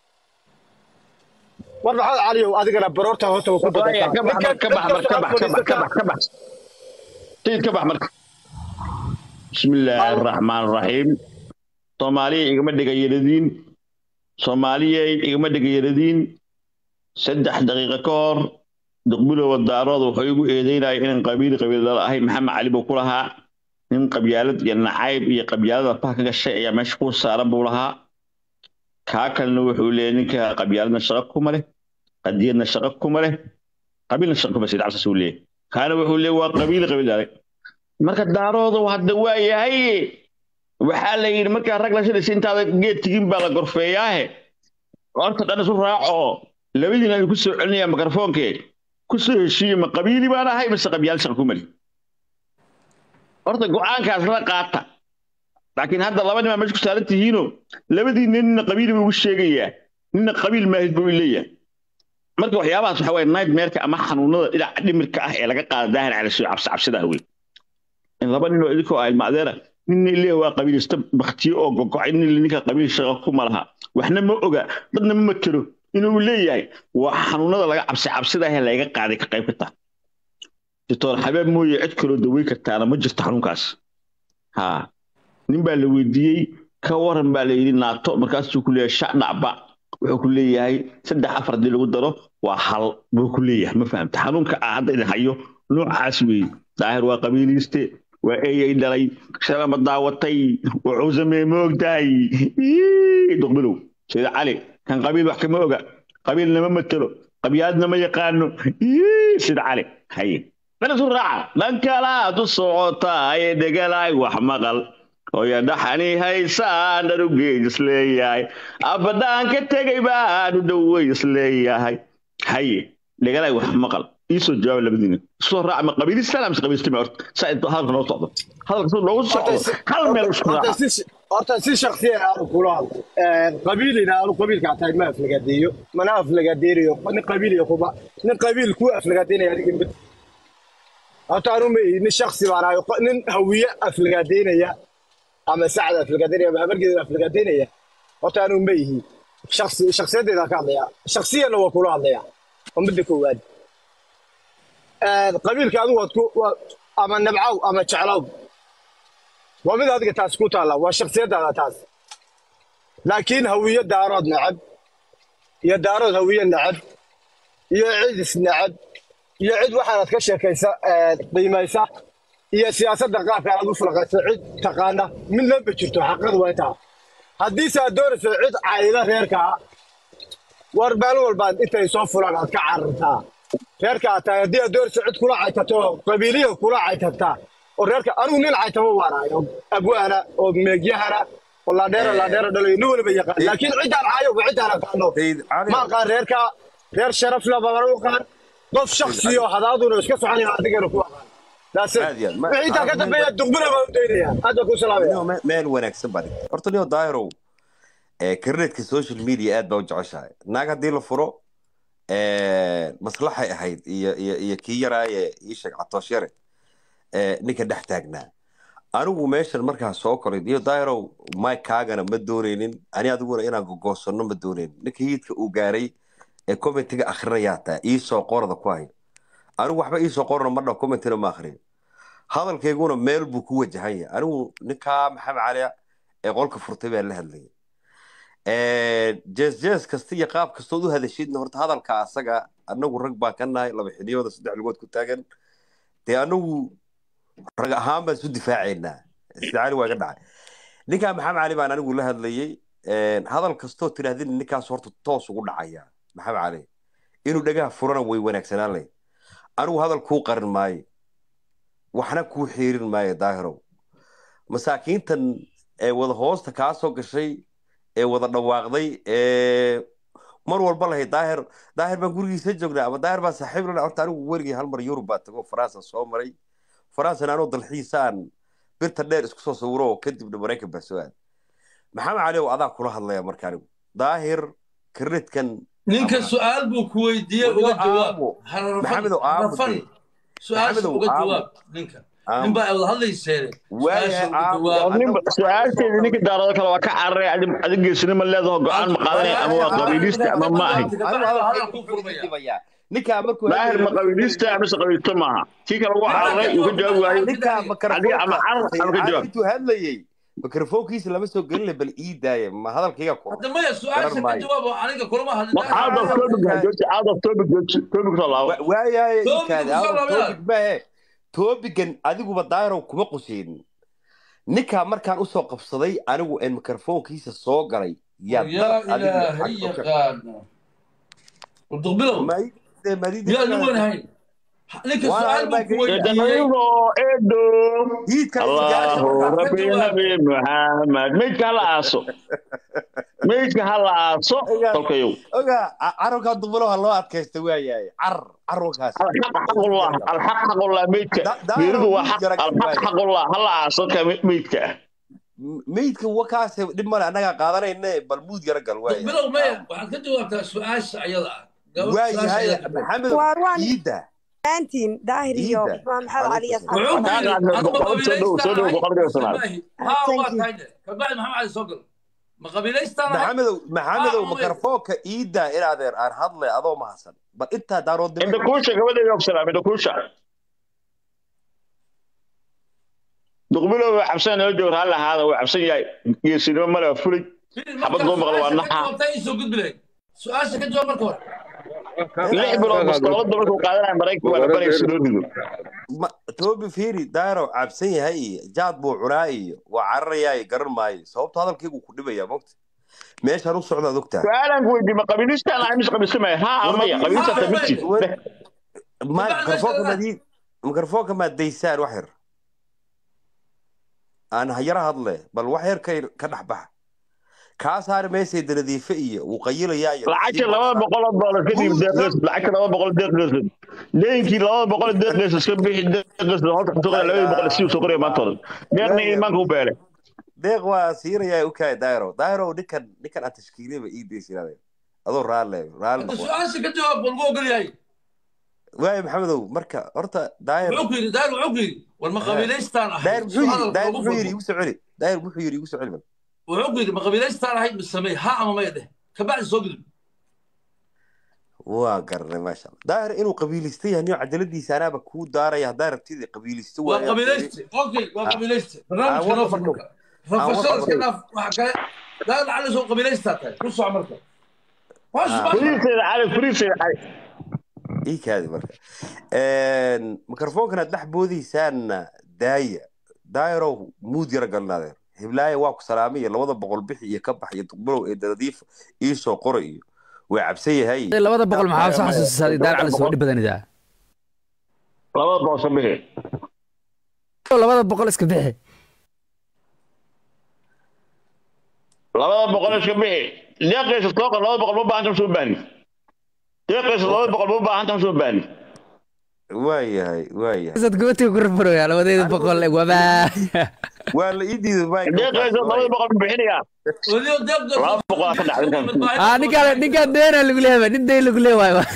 [SPEAKER 3] war maxamed caliyow adigana baroorta hoota waa ku
[SPEAKER 4] badantaa ka bax ka bax ka bax ka bax ka bax sayid ka bax marka bismillaahi arraxmaani arraxiim soomaaliya igama dhigayaradiin soomaaliya igama dhigayaradiin saddex daqiiqo ka hor duqbilow daarood wuxuu igu eedeynaya inaan qabiil qabiil dal ahay maxamed cali buu ku lahaa nin qabyaalad iyo nacayb iyo qabyaalada faha ka gashay ayaa meesha ku saaran buu lahaa kaa kalena wuxuu leeyahay ninka qabyaaladna shaqo kuma leh qadiyadna shaqo kuma leh qabiilna shaqo kuma sayid cabsas uu leeyahay kaana wuxuu leeyahay waa qabiil qabiil dalay marka daaroodu hadda waa yahay waxaa la yidhi markaa rag la shilaysa intaada geed tigin baa la gorfeeyaahe horta dhan isu raaco labadiina ay ku soo celinayaan mikrofoonkee ku soo heshiiye ma qabiili baan ahay mise qabyaal shaqo kuma leh horta go-aankaas la qaata laakiin hadda laba nin baa meesha ku saaran tihiino labadii ninna qabiil buu ugu sheegayaa ninna qabiil maahid buu leeyahay marka waxyaabahaas waxa waaye nightmare-ka ama xanuunada dhinaca dhimirka ah ee laga qaada daahir cali soo cabsi cabsida wey in laba nin oo idinkoo ah ilmaadeera ninna leeyahay waa qabiilista baktiyo oo gogo'ay nin ninka qabiil shaqo kuma laha waxna ma oga dadna ma matalo inuu leeyahay waa xanuunada laga cabsi cabsida ah ee laga qaaday ka qayb karta doctor xabeeb mooye cid kaloo daweey kartaana ma jirto xanuunkaas ha nin baa la weydiiyey ka waran baa la yidhi naato markaasuu ku leeyahay shacdhacba wuxuu ku leeyahay saddex afar haddii lagu daro waa hal buu ku leeyahay ma fahamta xanuunka ah hadda idin hayo noocaas weeye daahir waa qabiiliiste waa eeyay dhalay shalama daawatay wuxuu sameeyey ma ogtahay duqbilow sayid cali kan qabiil wax kama oga qabiilna ma matalo qabyaaladna ma yaqaano sayid cali haye dhan isu raaca dhan kalaad u socotaay dhegalaay wax maqal hooya dhaxani haysaan dharugeed isleeyahay abadaan ka tegay baan u dhowey isleeyahay haye dhegalaay wax maqal iisoo jawaab labadiina soo raac ma qabiil salaam qabiil istima horta said halka noo socdo halka soo loogu socdo hal meel isku raac
[SPEAKER 3] horta si shakhsiyan aanu kula hadlo qabiilina aanu qabiilka tahay ma aflagaadeeyo mana aflagaadeeyo nin qabiil iyo kuba nin qabiil ku aflagaadeynaya adiga mid أتانو مي إن شخص وانا إن هوية أفلقادينية أما سعد أفلقادينية أما هبرجي أفلقادينية أتانو مي شخص شخصية ذا كان يا شخصية لو كل هذا يا ومدك واد قبيل كانوا وتكو أما نبعو أما شعلو ومن هذا تاسكوت الله والشخصية ذا تاس لكن هوية دارات نعب يا دارات هوية نعب يا عيد نعب يا عيد واحد كشة كيسة قيمة يا سياسة دقائق على مفرقة عيد تقانا من لم بتشرتو حقد ويتها هديس دور عيد عائلة غيرك واربالو البعض انت يصفر على كعرتها غيرك تهدي دور عيد كل عيتتو قبيلية كل عيتتها وريرك أنا نيل عيتها ورايا أبوها ومجيها والله دير الله دير دلوي نول بيقان لكن عيد العايو وعيد على كانو ما قال ريرك رير شرف لا بروقان ضف شخصي وحضاضه لو اسكت عني هذيك كو لا سي عيد كتب بيد دغبنا ودينيا هذا كو سلامي
[SPEAKER 1] meel wanaagsan baa dhigtay horta niyo daayro ee karneedka social media aad baa u jeceshahay naag hadii la furo ee maslaxay ahayd iyo iyo iyo kii yaraaye ii sheeg catoosh yare ee ninka dhex taagnaa anigu meeshan markaa soo koray niyo daayro mic kaagana ma dooneynin ani adiguna inaan gogoosano ma dooneynin ninka hiidka uu gaaray ee commentiga akhrinayaa taa ii soo qorada ku hay anigu waxba ii soo qorno ma dhaw commentina ma akhriyo hadalkayguna meel buu ku wajahan yahay anigu ninka maxamed cali ee qolka furtay baa la hadlayay ee jees jees kasta iyo qaab kasta u hadashidna horta hadalka asaga anagu rag baa ka nahay laba xiliyooda saddex lugood ku taagan dee anagu rag ahaan baan isu difaacaynaa isticmaali waa ka dhacay ninka maxamed cali baan anigu la hadlayay hadal kastoo tirahdin ninkaas horta toos ugu dhacaya maxamed cali inuu dhagaha furana way wanaagsanaan leh anigu hadal kuu qarin maayo waxna kuu xiirin maayo daahirow masaakiintan ee wada hoosta kaa soo gashay ee wada dhawaaqday ee mar walba lahayd daahir daahir baan gurigiisa joognaa ama daahir baan saaxiib lana horta anigu weligii hal mar yurub baa tago faransa soo maray faransa anoo dalxiisaan birta dheer isku soo sawiro kadibna maraykan baa soo aad maxamed cali oo adaa kula hadlaya marka anigu daahir karnidkan
[SPEAKER 5] ninka su'aal buu ku weydiiyey uga jawaab
[SPEAKER 1] maxamed oo aabo
[SPEAKER 5] su'aasha uga jawaab ninka nin baa wada hadlaysay
[SPEAKER 4] su'aasheedii ninka daarada kale waa ka cararay adig geesinimo leedahay go'aan ma qaadanay ama waa qabiilista ama ma ahay
[SPEAKER 1] ninka markuu
[SPEAKER 4] daahir ma qabiilista ama qabiilto maaha kii kale waa cararay uu ka jawaab waayay
[SPEAKER 1] ninka
[SPEAKER 4] adiga ama carar ama ka jawaab
[SPEAKER 1] intuu hadlayay mikrofoonkiisa lama soo gelin bal ii daaya ma hadalkayga ku
[SPEAKER 5] hadda ma su'aasha ka jawaab aniga kulama hadlin
[SPEAKER 4] out of topic joogti out of topic joogti topic salaam
[SPEAKER 1] waayahay inkaad out of topic baa topican adiguba daayro kuma quseen ninka markaan u soo qabsaday anigu aan mikrofoonkiisa soo galay
[SPEAKER 5] yaa adiga ودقبلهم ما يدري يا نقول هاي لك السؤال بكوي
[SPEAKER 4] الله ربي نبي محمد ميت هلا عصو ميت هلا عصو تلقيو
[SPEAKER 1] اوغا عرق دبلو الله ادكيست وياي عر عرقاس
[SPEAKER 4] الحق الله الحق حق الله ميت يريدوا الحق حق الله هلا عصو ميتك
[SPEAKER 1] ميتك وكاس دب مال انغا قادانينا بل مود يرغل واي
[SPEAKER 5] دقبلو ما waxaad ka jawaabtaa su'aasha ayada
[SPEAKER 1] waayahay maxamed iida
[SPEAKER 6] أنتين داهر يو محمد علي
[SPEAKER 5] أصحاب بعد محمد علي سوقل ما قبيليش ترى
[SPEAKER 1] محمد محمد وميكروفونك إيدا إلى ذير أنا هضلي أضو ما حسن بل أنت دارود
[SPEAKER 4] أنت كوشة قبل يوم سلام أنت كوشة دقبله حبسان يجور هلا هذا وحبسان جاي يصيرون ملا فلج حبط قوم غلوا النحى
[SPEAKER 5] سؤال شكل جواب الكور
[SPEAKER 4] لعب لو مستوى دبل قادنا مريك ولا بري سدود
[SPEAKER 1] توبي فيري دايرو عبسين هي جاد بو عراي وعرياي قرن ماي صوبت هذا الكيكو كدبيا وقت ماشي هنو سعودة دكتور
[SPEAKER 4] فعلا قول دي ما قبيلست انا مش قبيلست ما ها امي قبيلست تمشي
[SPEAKER 1] ما ميكروفونك ما دي ميكروفونك ما ديسان وحير انا هيرها هضله بل وحير كي كدحبح كاسار ميسي درديفيه وقيله ياي
[SPEAKER 4] لعك لaba boqol dollar kadib deeqis lacag laba boqol deeqis leenkii laba boqol deeqis iska bixi deeqis horta suuqa laba boqol si suuqa ma tool deeqni ma ku beere
[SPEAKER 1] deeq waa siiraya u kay daayro daayro ninkan ninkan aan tashkiiliyay ii deysinaday adoo raale raale
[SPEAKER 5] su'aasha ka jawaab walgo galiyay
[SPEAKER 1] واي محمدو مركا هرتا داير
[SPEAKER 5] عقيري داير عقيري والمقابليستان
[SPEAKER 1] داير بحيري داير بحيري وسعلي داير بحيري وسعلي
[SPEAKER 5] وعقيري مقابليستان هاي بالسمي ها أما ما يده كبعد سوقد
[SPEAKER 1] واقرن ما شاء الله داير إنه قبيلستي يعني عدلتي سنة بكو دار يا داير بتدي قبيلستي
[SPEAKER 5] وقبيلستي أوكي وقبيلستي برنامج كنا فرنوكا ففصل كنا وحكاية داير على سوق قبيلستان كل عمرك واش
[SPEAKER 4] فريسة على فريسة على
[SPEAKER 1] إيك هذه مرة ميكروفون كانت لحبودي سان داية دايرو مودي رجلنا داير هبلاي واقو سلامية لو وضع بقول بحي يكبح يتقبلوا إدراديف إيشو قرئي وعبسية هاي
[SPEAKER 7] لو وضع بقول محاول صح داير على سوق بدني ده
[SPEAKER 4] لو وضع بقول صبيه
[SPEAKER 7] لو وضع بقول اسكبحي
[SPEAKER 4] لو وضع بقول اسكبحي ليه قيس الطاقة لو وضع بقول بابا أنتم سوباني ليه قيس لو وضع بقول بابا أنتم سوباني
[SPEAKER 1] واي هاي واي هاي
[SPEAKER 7] زاد قوتي وقرفرو يا لو وضع بقول وبا
[SPEAKER 1] ولا إيدي باي
[SPEAKER 4] ليه قيس لو وضع بقول بحنيا
[SPEAKER 5] وليو دب دب
[SPEAKER 4] لا بقول أكيد عليكم
[SPEAKER 7] آه نيكال نيكال دينا اللي قليها nin day اللي قليها واي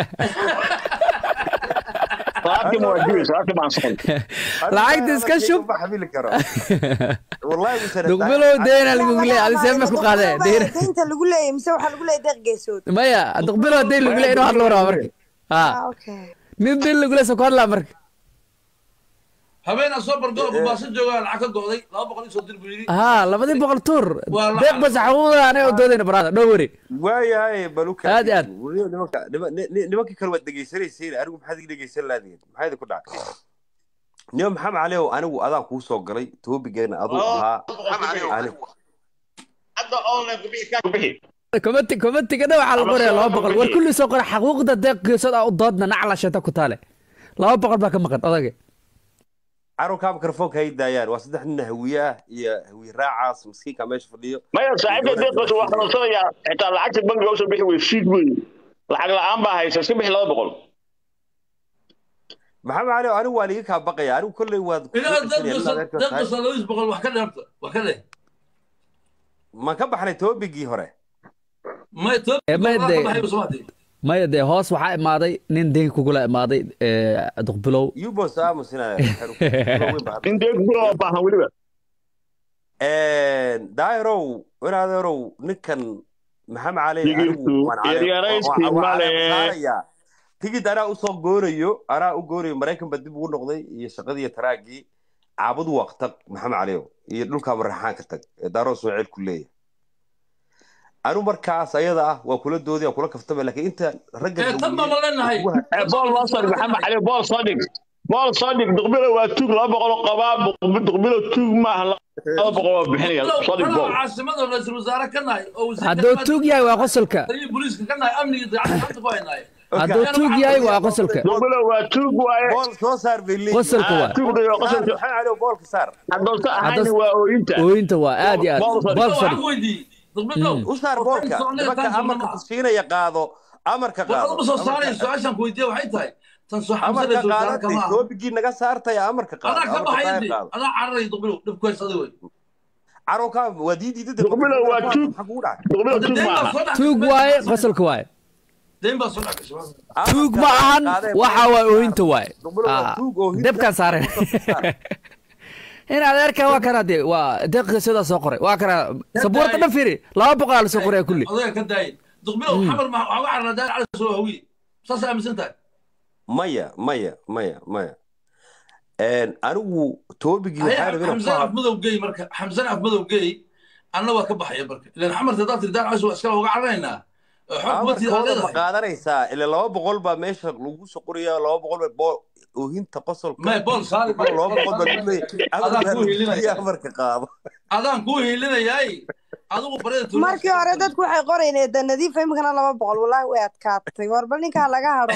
[SPEAKER 4] صاحبي موجود صاحبي مع صحن
[SPEAKER 7] lacagta iska shub
[SPEAKER 1] والله مش
[SPEAKER 7] duqbilow deena lagu leeyahay ali seema ku qaadeen deena
[SPEAKER 6] inta lagu leeyahay mise waxa lagu leeyahay deeq geesood
[SPEAKER 7] maya duqbilow deen lagu leeyahay inuu hadlo rabo marka ha
[SPEAKER 6] okay
[SPEAKER 7] nin deen lagu leeyahay soo hadla marka
[SPEAKER 5] habeen soo bardo baas jooga lacag ka go'day laba boqol iyo soddon buu yiri
[SPEAKER 7] ha labadii boqol tur deeq bas xawada anay u doodayna barada dhow wari
[SPEAKER 1] waayahay baluka
[SPEAKER 7] aad aad
[SPEAKER 1] nimanka nimanka kale wad dhageysanaysiin anigu maxaad iga dhageysan laadeen maxaad ku dhacay niyo maxamed cali oo anigu adaa ku soo galay toobigeena aduu ahaa anigu
[SPEAKER 4] hadda online ku bixi ka bixi
[SPEAKER 7] كومنتي كومنتي كده وعلى القرية لا بقول والكل سوق حقوق ده دق صدق ضدنا نعلى شتا كتاله لا بقول بقى كم قد أضاقي
[SPEAKER 1] عارو كام كرفوك هاي داير واسدح إنه هوية هي هوي راعس مسكين كماش فضيه
[SPEAKER 4] ما يصعب ده بس واحد نصيا أنت العكس البنك يوصل به ويفيد بي العقل عام بها يسكت به لا بقول
[SPEAKER 1] محمد علي أنا واليك هبقي أنا كل واد
[SPEAKER 5] إذا دق دق صلويس بقول وحكله وحكله
[SPEAKER 1] ما كم بحر توبيجي هره
[SPEAKER 5] ما يتوب
[SPEAKER 7] ما يدي ما يدي هوس waxaa imaaday nin deen kugu la imaaday ee duqbilow
[SPEAKER 1] yubo saamo sina
[SPEAKER 4] nin deen kugu la baahan waliba
[SPEAKER 1] ee daayro waraadaro ninkan maxamed cali
[SPEAKER 4] yarayski male
[SPEAKER 1] tigi dara u soo goorayo ara u goorayo mareykan badib ugu noqday iyo shaqadii taraagii caabud waqti maxamed cali iyo dhulka marxaan ka tag daaro soo ceel ku leeyahay أنا مركز أيضا وكل دودي وكل كفتة لكن أنت رجل
[SPEAKER 5] تم ملنا هاي
[SPEAKER 4] بول وصل محمد علي بول صادق بول صادق دقبله واتوق لا بقول قباب دقبله توق ما لا بقول بحني صادق بول
[SPEAKER 5] عاصمة رئيس الوزراء كنا
[SPEAKER 7] هذا توق يا وقصلك
[SPEAKER 5] البوليس كنا أمني عاصمة فاينا
[SPEAKER 7] هذا توق يا وقصلك
[SPEAKER 4] دقبله واتوق
[SPEAKER 1] بول صو صار بالليل
[SPEAKER 7] قصلك هو
[SPEAKER 4] توق ده قصلك
[SPEAKER 1] على بول صار
[SPEAKER 4] هذا وأنت
[SPEAKER 7] وأنت وعادي بول صادق
[SPEAKER 1] وصار بولكا لما أمرك تصير يقاضو أمرك قاضو
[SPEAKER 5] بس صار سؤال كويتي وحيتها تنصح
[SPEAKER 1] أمرك قاضو تو بيجي نجا صارت يا أمرك قاضو
[SPEAKER 5] أنا كم حيدي أنا عرّي دقبلو دبكوي صدوي
[SPEAKER 1] عروكا وديدي دي
[SPEAKER 4] دقبلو واتوق دقبلو توق
[SPEAKER 7] توق واي قصل كواي
[SPEAKER 5] دين بصلك شباب
[SPEAKER 7] توق معهن وحوا وأنت واي دبكان صار هنا ذلك وكرا دي ودق سيدا سوقري وكرا سبورت نفيري لا بقى على سوقري كله
[SPEAKER 5] هذا كداي دقبلو محمد ما وعر دار على سوهوي صاص امسنت
[SPEAKER 1] مايا مايا مايا مايا ان انا توبغي
[SPEAKER 5] حارب حمزه مدو جاي marka حمزه af مدو جاي انا waa ka baxay marka ilaan xamar dadaad tirdaa casho iskala uga carreynaa
[SPEAKER 1] xubti adeeda ma qaadanaysaa ila laba boqol ba meesha lagu soo qoriyaa laba boqol ba oohinta qosolka
[SPEAKER 5] ما بول صار
[SPEAKER 1] laba boqol ba leeyahay amarka qaado
[SPEAKER 5] adaan ku hiilinayay adigu bareedo
[SPEAKER 6] markii hore dadku waxay qorayeen dan nadiif imkana laba boqol wallahi way adkaatay war bal ninka laga hado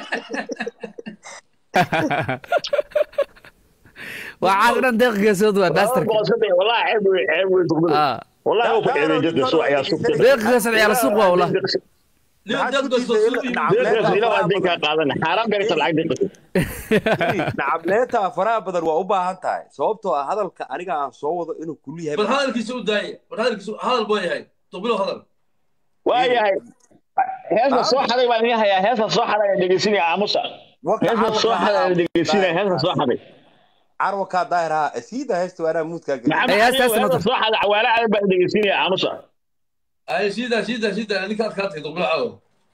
[SPEAKER 7] وعادنا دق جسود وباستر
[SPEAKER 4] والله عيب عيب
[SPEAKER 7] اه
[SPEAKER 4] والله هو كعيب جد سوق يا سوق
[SPEAKER 7] دق جسد على السوق والله
[SPEAKER 5] ليه دق جسد
[SPEAKER 4] لا وادين كا قادنا حرام قريت العقد
[SPEAKER 1] nacableeta faraha badan waa u baahan tahay sababtoo ah hadalka aniga aan soo wado inuu kulli yahay
[SPEAKER 5] bal hadalkiisu u daayay bal hadalkiisu hadal boo yahay tobilo hadal
[SPEAKER 4] waayahay heesa soo xaday baan yahay heesa soo xaday dhageysinaya aamusa heesta soo xaday dhegeysinay heesta soo xaday
[SPEAKER 1] carwaka daahira siida heesta waana muudka
[SPEAKER 4] maxamed heesta soo xaday cawaala aad baa dhegeysinay aamusa
[SPEAKER 5] ay siida siida siida ninka ka tahay duqlaaco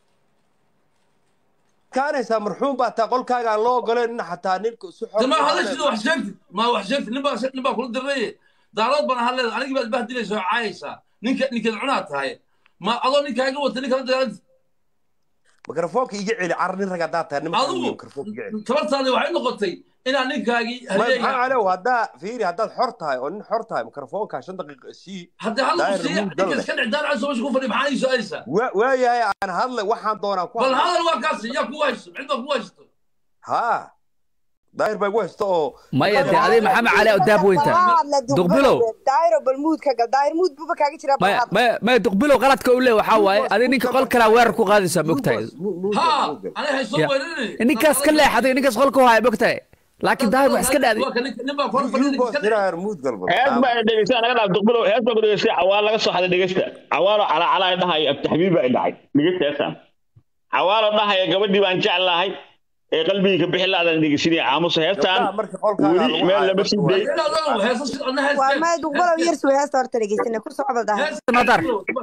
[SPEAKER 1] kaanaysa marxuum baa taa qolkaaga loo ogoleen in xataa ninka si xor
[SPEAKER 5] ma hada sidoo wax sheegtid ma wax sheegtid nin baa nin baa kula diray daarood baan hadleed anigi baad bahdilayso caayisa ninka ninka cunaa tahay ma adoo ninkaaga wata ninka la dagaalanta
[SPEAKER 1] mikrofoonka iga celi carni raga daata nima mikrofoonka iga celi
[SPEAKER 5] tabartaada waxay noqotay inaan ninkaagi
[SPEAKER 1] haleeyahay ma xaalo hada fiiri hadaad xor tahay oo nin xor tahay mikrofoonka shan daqiiqo si
[SPEAKER 5] hada hal si ninka iska dhicdaan aan soo ku fadhi maxaa ii su'aalisa
[SPEAKER 1] waa yahay aan hadla waxaan doonaa ku
[SPEAKER 5] bal hadal waa kaas ya ku wayso cidba ku waysto
[SPEAKER 1] ha daayir bay waysto oo
[SPEAKER 7] maya de adii maxamed cali oo daab weynta duqbilow
[SPEAKER 6] daayiro bal muud ka gal daayir muud buba kaaga jira
[SPEAKER 7] maya maya maya duqbilow qaladka uu leeyahay waxa waaye adii ninka qol kala weerar ku qaadaysa mogtahay
[SPEAKER 5] ha ana hay soo weeraray
[SPEAKER 7] ninkaas ka leexaday ninkaas qolka waa mogtahay laakiin daayir wax iska dhaaday
[SPEAKER 5] nin baa kor fadhiya iska
[SPEAKER 1] daayir muud galbo
[SPEAKER 4] hees baa dhegeysan anaga dhaaf duqbilow hees baa dhegeysan cawaal laga soo xaday dhegeysta cawaalo cala cala dhahay abtaxbiib baa dhacay dhegeysta heesan cawaalo dhahay gabadhii baan jeclahay ee qalbiga bixi laadan dhegeysinay aamus heestan wali meel laba sidii
[SPEAKER 6] waa ma duqbilow yar soo heesta horta dhegeysanay ku soo cabal daahir
[SPEAKER 7] nadar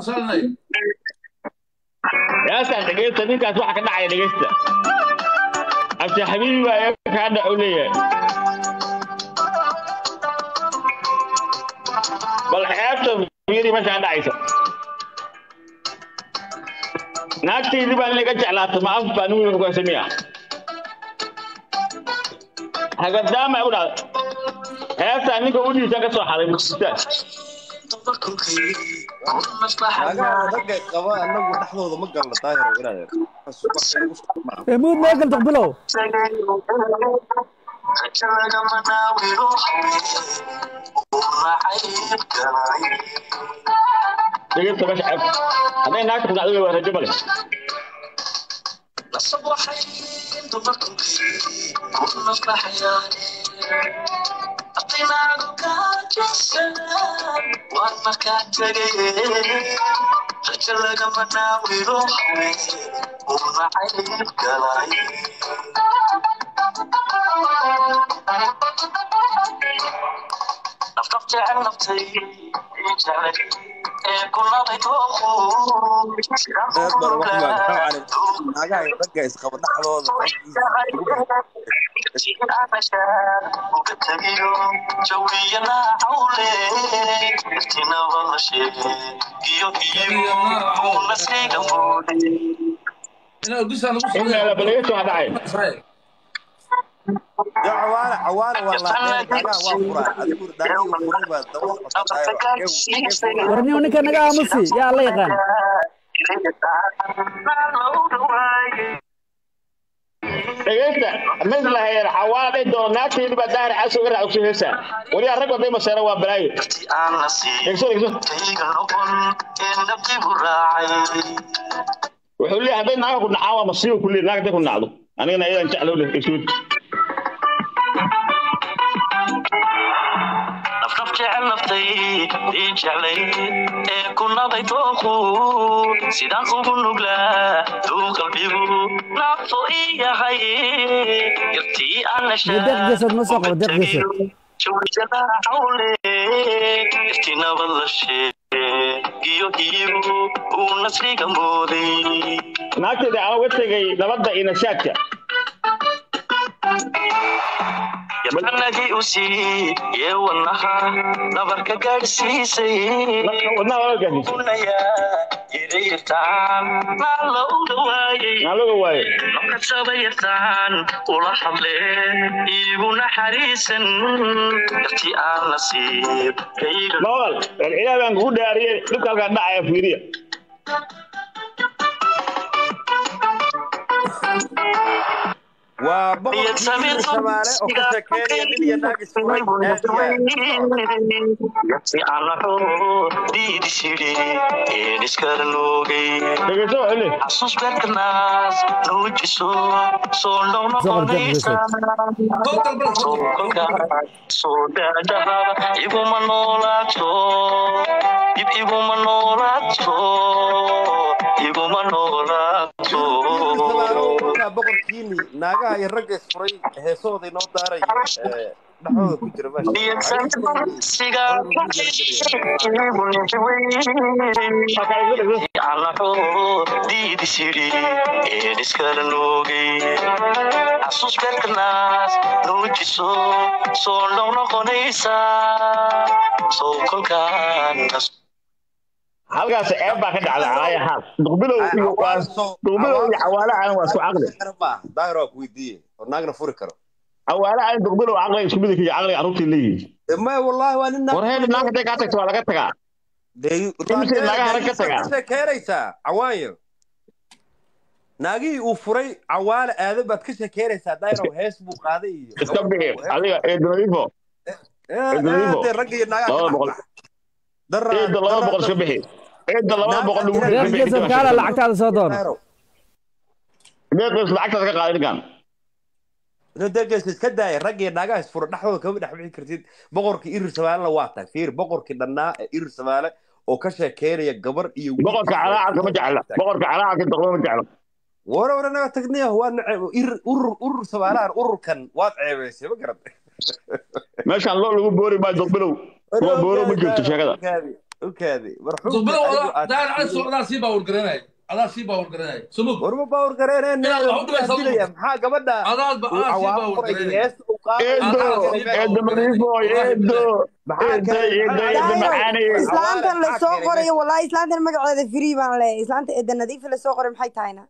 [SPEAKER 4] heestan dhegeysta ninkaas waxa ka dhacay dhegeysta abti xabiibi baa ka dhaco leeyahay bal heestan fiiri ma ka dhacaysa naagtaydi baan laga jeclaatay ma af baan ugu go'ansamiya هقدام أقول هذا هذا أنك أودي تكسر حالي مستان
[SPEAKER 7] مود ما يقدر تقبله
[SPEAKER 4] جبت باش عب هذا هناك تقول عليه ولا جبل كل مصلحة أطلعك جسام وأنا كاتري رجلك مناوي روحي وما عيب كلاي نفطفت عن نفسي جعلك كل ضيطوخو جوينا حولي افتنا والله شيء يو يو ونسيك مولي
[SPEAKER 5] انا قصه انا قصه
[SPEAKER 4] انا بليت واحد عين
[SPEAKER 1] يا عوالة عوالة والله انا وافرا اذكر داري وقريبه
[SPEAKER 7] ورني ونك انا قامسي يا الله يقان
[SPEAKER 4] dhegeysta مثل هي حوالي دوناتي اللي بدار عسو غير عسو هسا ولي الرقم دي مسيرة وابلاي وحول لي هذين نعاو كنا عاوة مصير وكل ناك دي كنا عضو أنا هنا إذا نتعلو له إسود نفنف جعل نفتي دي جعلي كنا ضيطوخو سيدان خوبو نقلا دو قلبيبو نعطو إيا هاي يرتي أنا شاك
[SPEAKER 7] ودق جسد مساق ودق جسد
[SPEAKER 4] شوي جدا حولي يرتينا والله الشيء giyo giyo una sriga modi naagta daawa watagay nabada ina shaadka yabanagi usi yeewanaha nabarka gaarsiisay wadna wala gaarsiisay yiriirtaan nalo dhawaayay nalo dhawaayay ka sabaytaan ula hadleen iguna xariisan yarti aan nasiib nool ilaahan ugu dhaariyay dhibka halka dhacay fiiriya
[SPEAKER 1] وبقول سمير سمالة وكسكين يلي يناقش سوي
[SPEAKER 4] يبسي على حور دي دي سيري نسكر لوغي حسوس بيت الناس نوجسو صولو نقليسا صودا دهب يبو منولاتو يبو منولاتو يبو منولاتو
[SPEAKER 1] boqorkiini naagaha iyo ragga isfuray heesooda inoo daaray dhaxooda ku jira
[SPEAKER 4] halkaas eeb baa ka dhacda calayahaas duqbilow iyo waas duqbilow iyo xawaala aan waa isku caqli
[SPEAKER 1] daahiro ku weydiiyey oo naagna furi karo
[SPEAKER 4] xawaala aan duqbilow caqli isku mid iyo caqli arrintii leeyihiin
[SPEAKER 1] ma wallahi waa nin
[SPEAKER 4] war heed naagta ka tagto waa laga tagaa imsi naagaha laga tagaa
[SPEAKER 1] sheekeynaysaa cawaayo naagihii uu furay cawaale aadan baad ka sheekeynaysaa daahiro hees buu qaaday iyo
[SPEAKER 4] iska bixi adiga eednadiifo
[SPEAKER 1] eednadiifo ragga iyo naagaha
[SPEAKER 4] eedda laba boqol iska bixi eedda laba boqol lagu
[SPEAKER 7] bixi kaala lacagtaada soo doon
[SPEAKER 4] deeqis lacagtaada ka qaaday ninkan
[SPEAKER 1] inuu deeqis iska daayay rag iyo naagaha isfuro dhaxdooda kama dhex bixi kartid boqorkii irir Soomaaliya waa tag fiir boqorkii dhannaa ee irir Soomaaliya oo ka sheekeynaya gabar iyo
[SPEAKER 4] boqorka calaacad ma jecla boqorka calaacad daqo ma jecla
[SPEAKER 1] wara wara naga tagniya waa nacay irir urur urur Soomaaliya ururkan waad ceebaysay ma garad
[SPEAKER 4] meeshan loo lagu boori ma daqbilow loo booro ma jirto sheekada
[SPEAKER 1] وكذا مرحوم
[SPEAKER 5] دبلو دار على السوق لا سي باور غريناي على سي باور غريناي سمو
[SPEAKER 1] ورما باور غريناي
[SPEAKER 5] لا
[SPEAKER 1] لا maxaa gabadha
[SPEAKER 5] adaad ba ala sii baawur غريناي
[SPEAKER 4] eedo eedo mariifo eedo eedo eedo macaani
[SPEAKER 6] islaantan la soo qoray wallahi islaantan magaceeda free baan leeyahay islaanta eedo nadiif la soo qoray maxay tahayna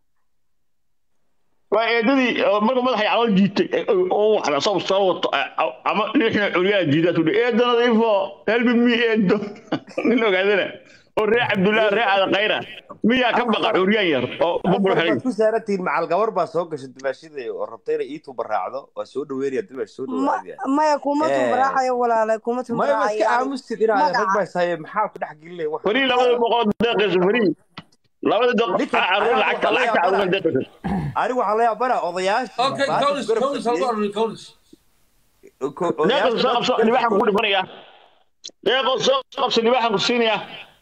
[SPEAKER 4] waa eedadii marka madaxay calool jiitay oo waxa soo soo ama lixna curiyaa jiidaad u eedo nadiifo helbi mi eedo nin ogaadana oo ree Cabdullaahi ree aad qayra miya ka baqa curiyaan yar oo boqol xalay
[SPEAKER 1] ku saaratiin macal gabar baa soo gashay dimaashida oo rabtay inay iitu baraacdo waa soo dhaweynaya dimaash soo dhawaadiya
[SPEAKER 6] maya kuma tu baraacayo walaalo kuma tu
[SPEAKER 1] baraacayo maya iska aamusid inaa rag baa saayay maxaa ku dhax gelinay wax
[SPEAKER 4] fari labada boqol daqiiqo fari labada daqiiqo arrin lacagta lacagta arrin daqiiqo
[SPEAKER 1] ari waxa la yaabana odayaasha
[SPEAKER 5] okay kawlis kawlis halbar kawlis
[SPEAKER 4] daqiiqo soo qabso libaxa ku dhifanaya daqiiqo soo qabso libaxa ku siinaya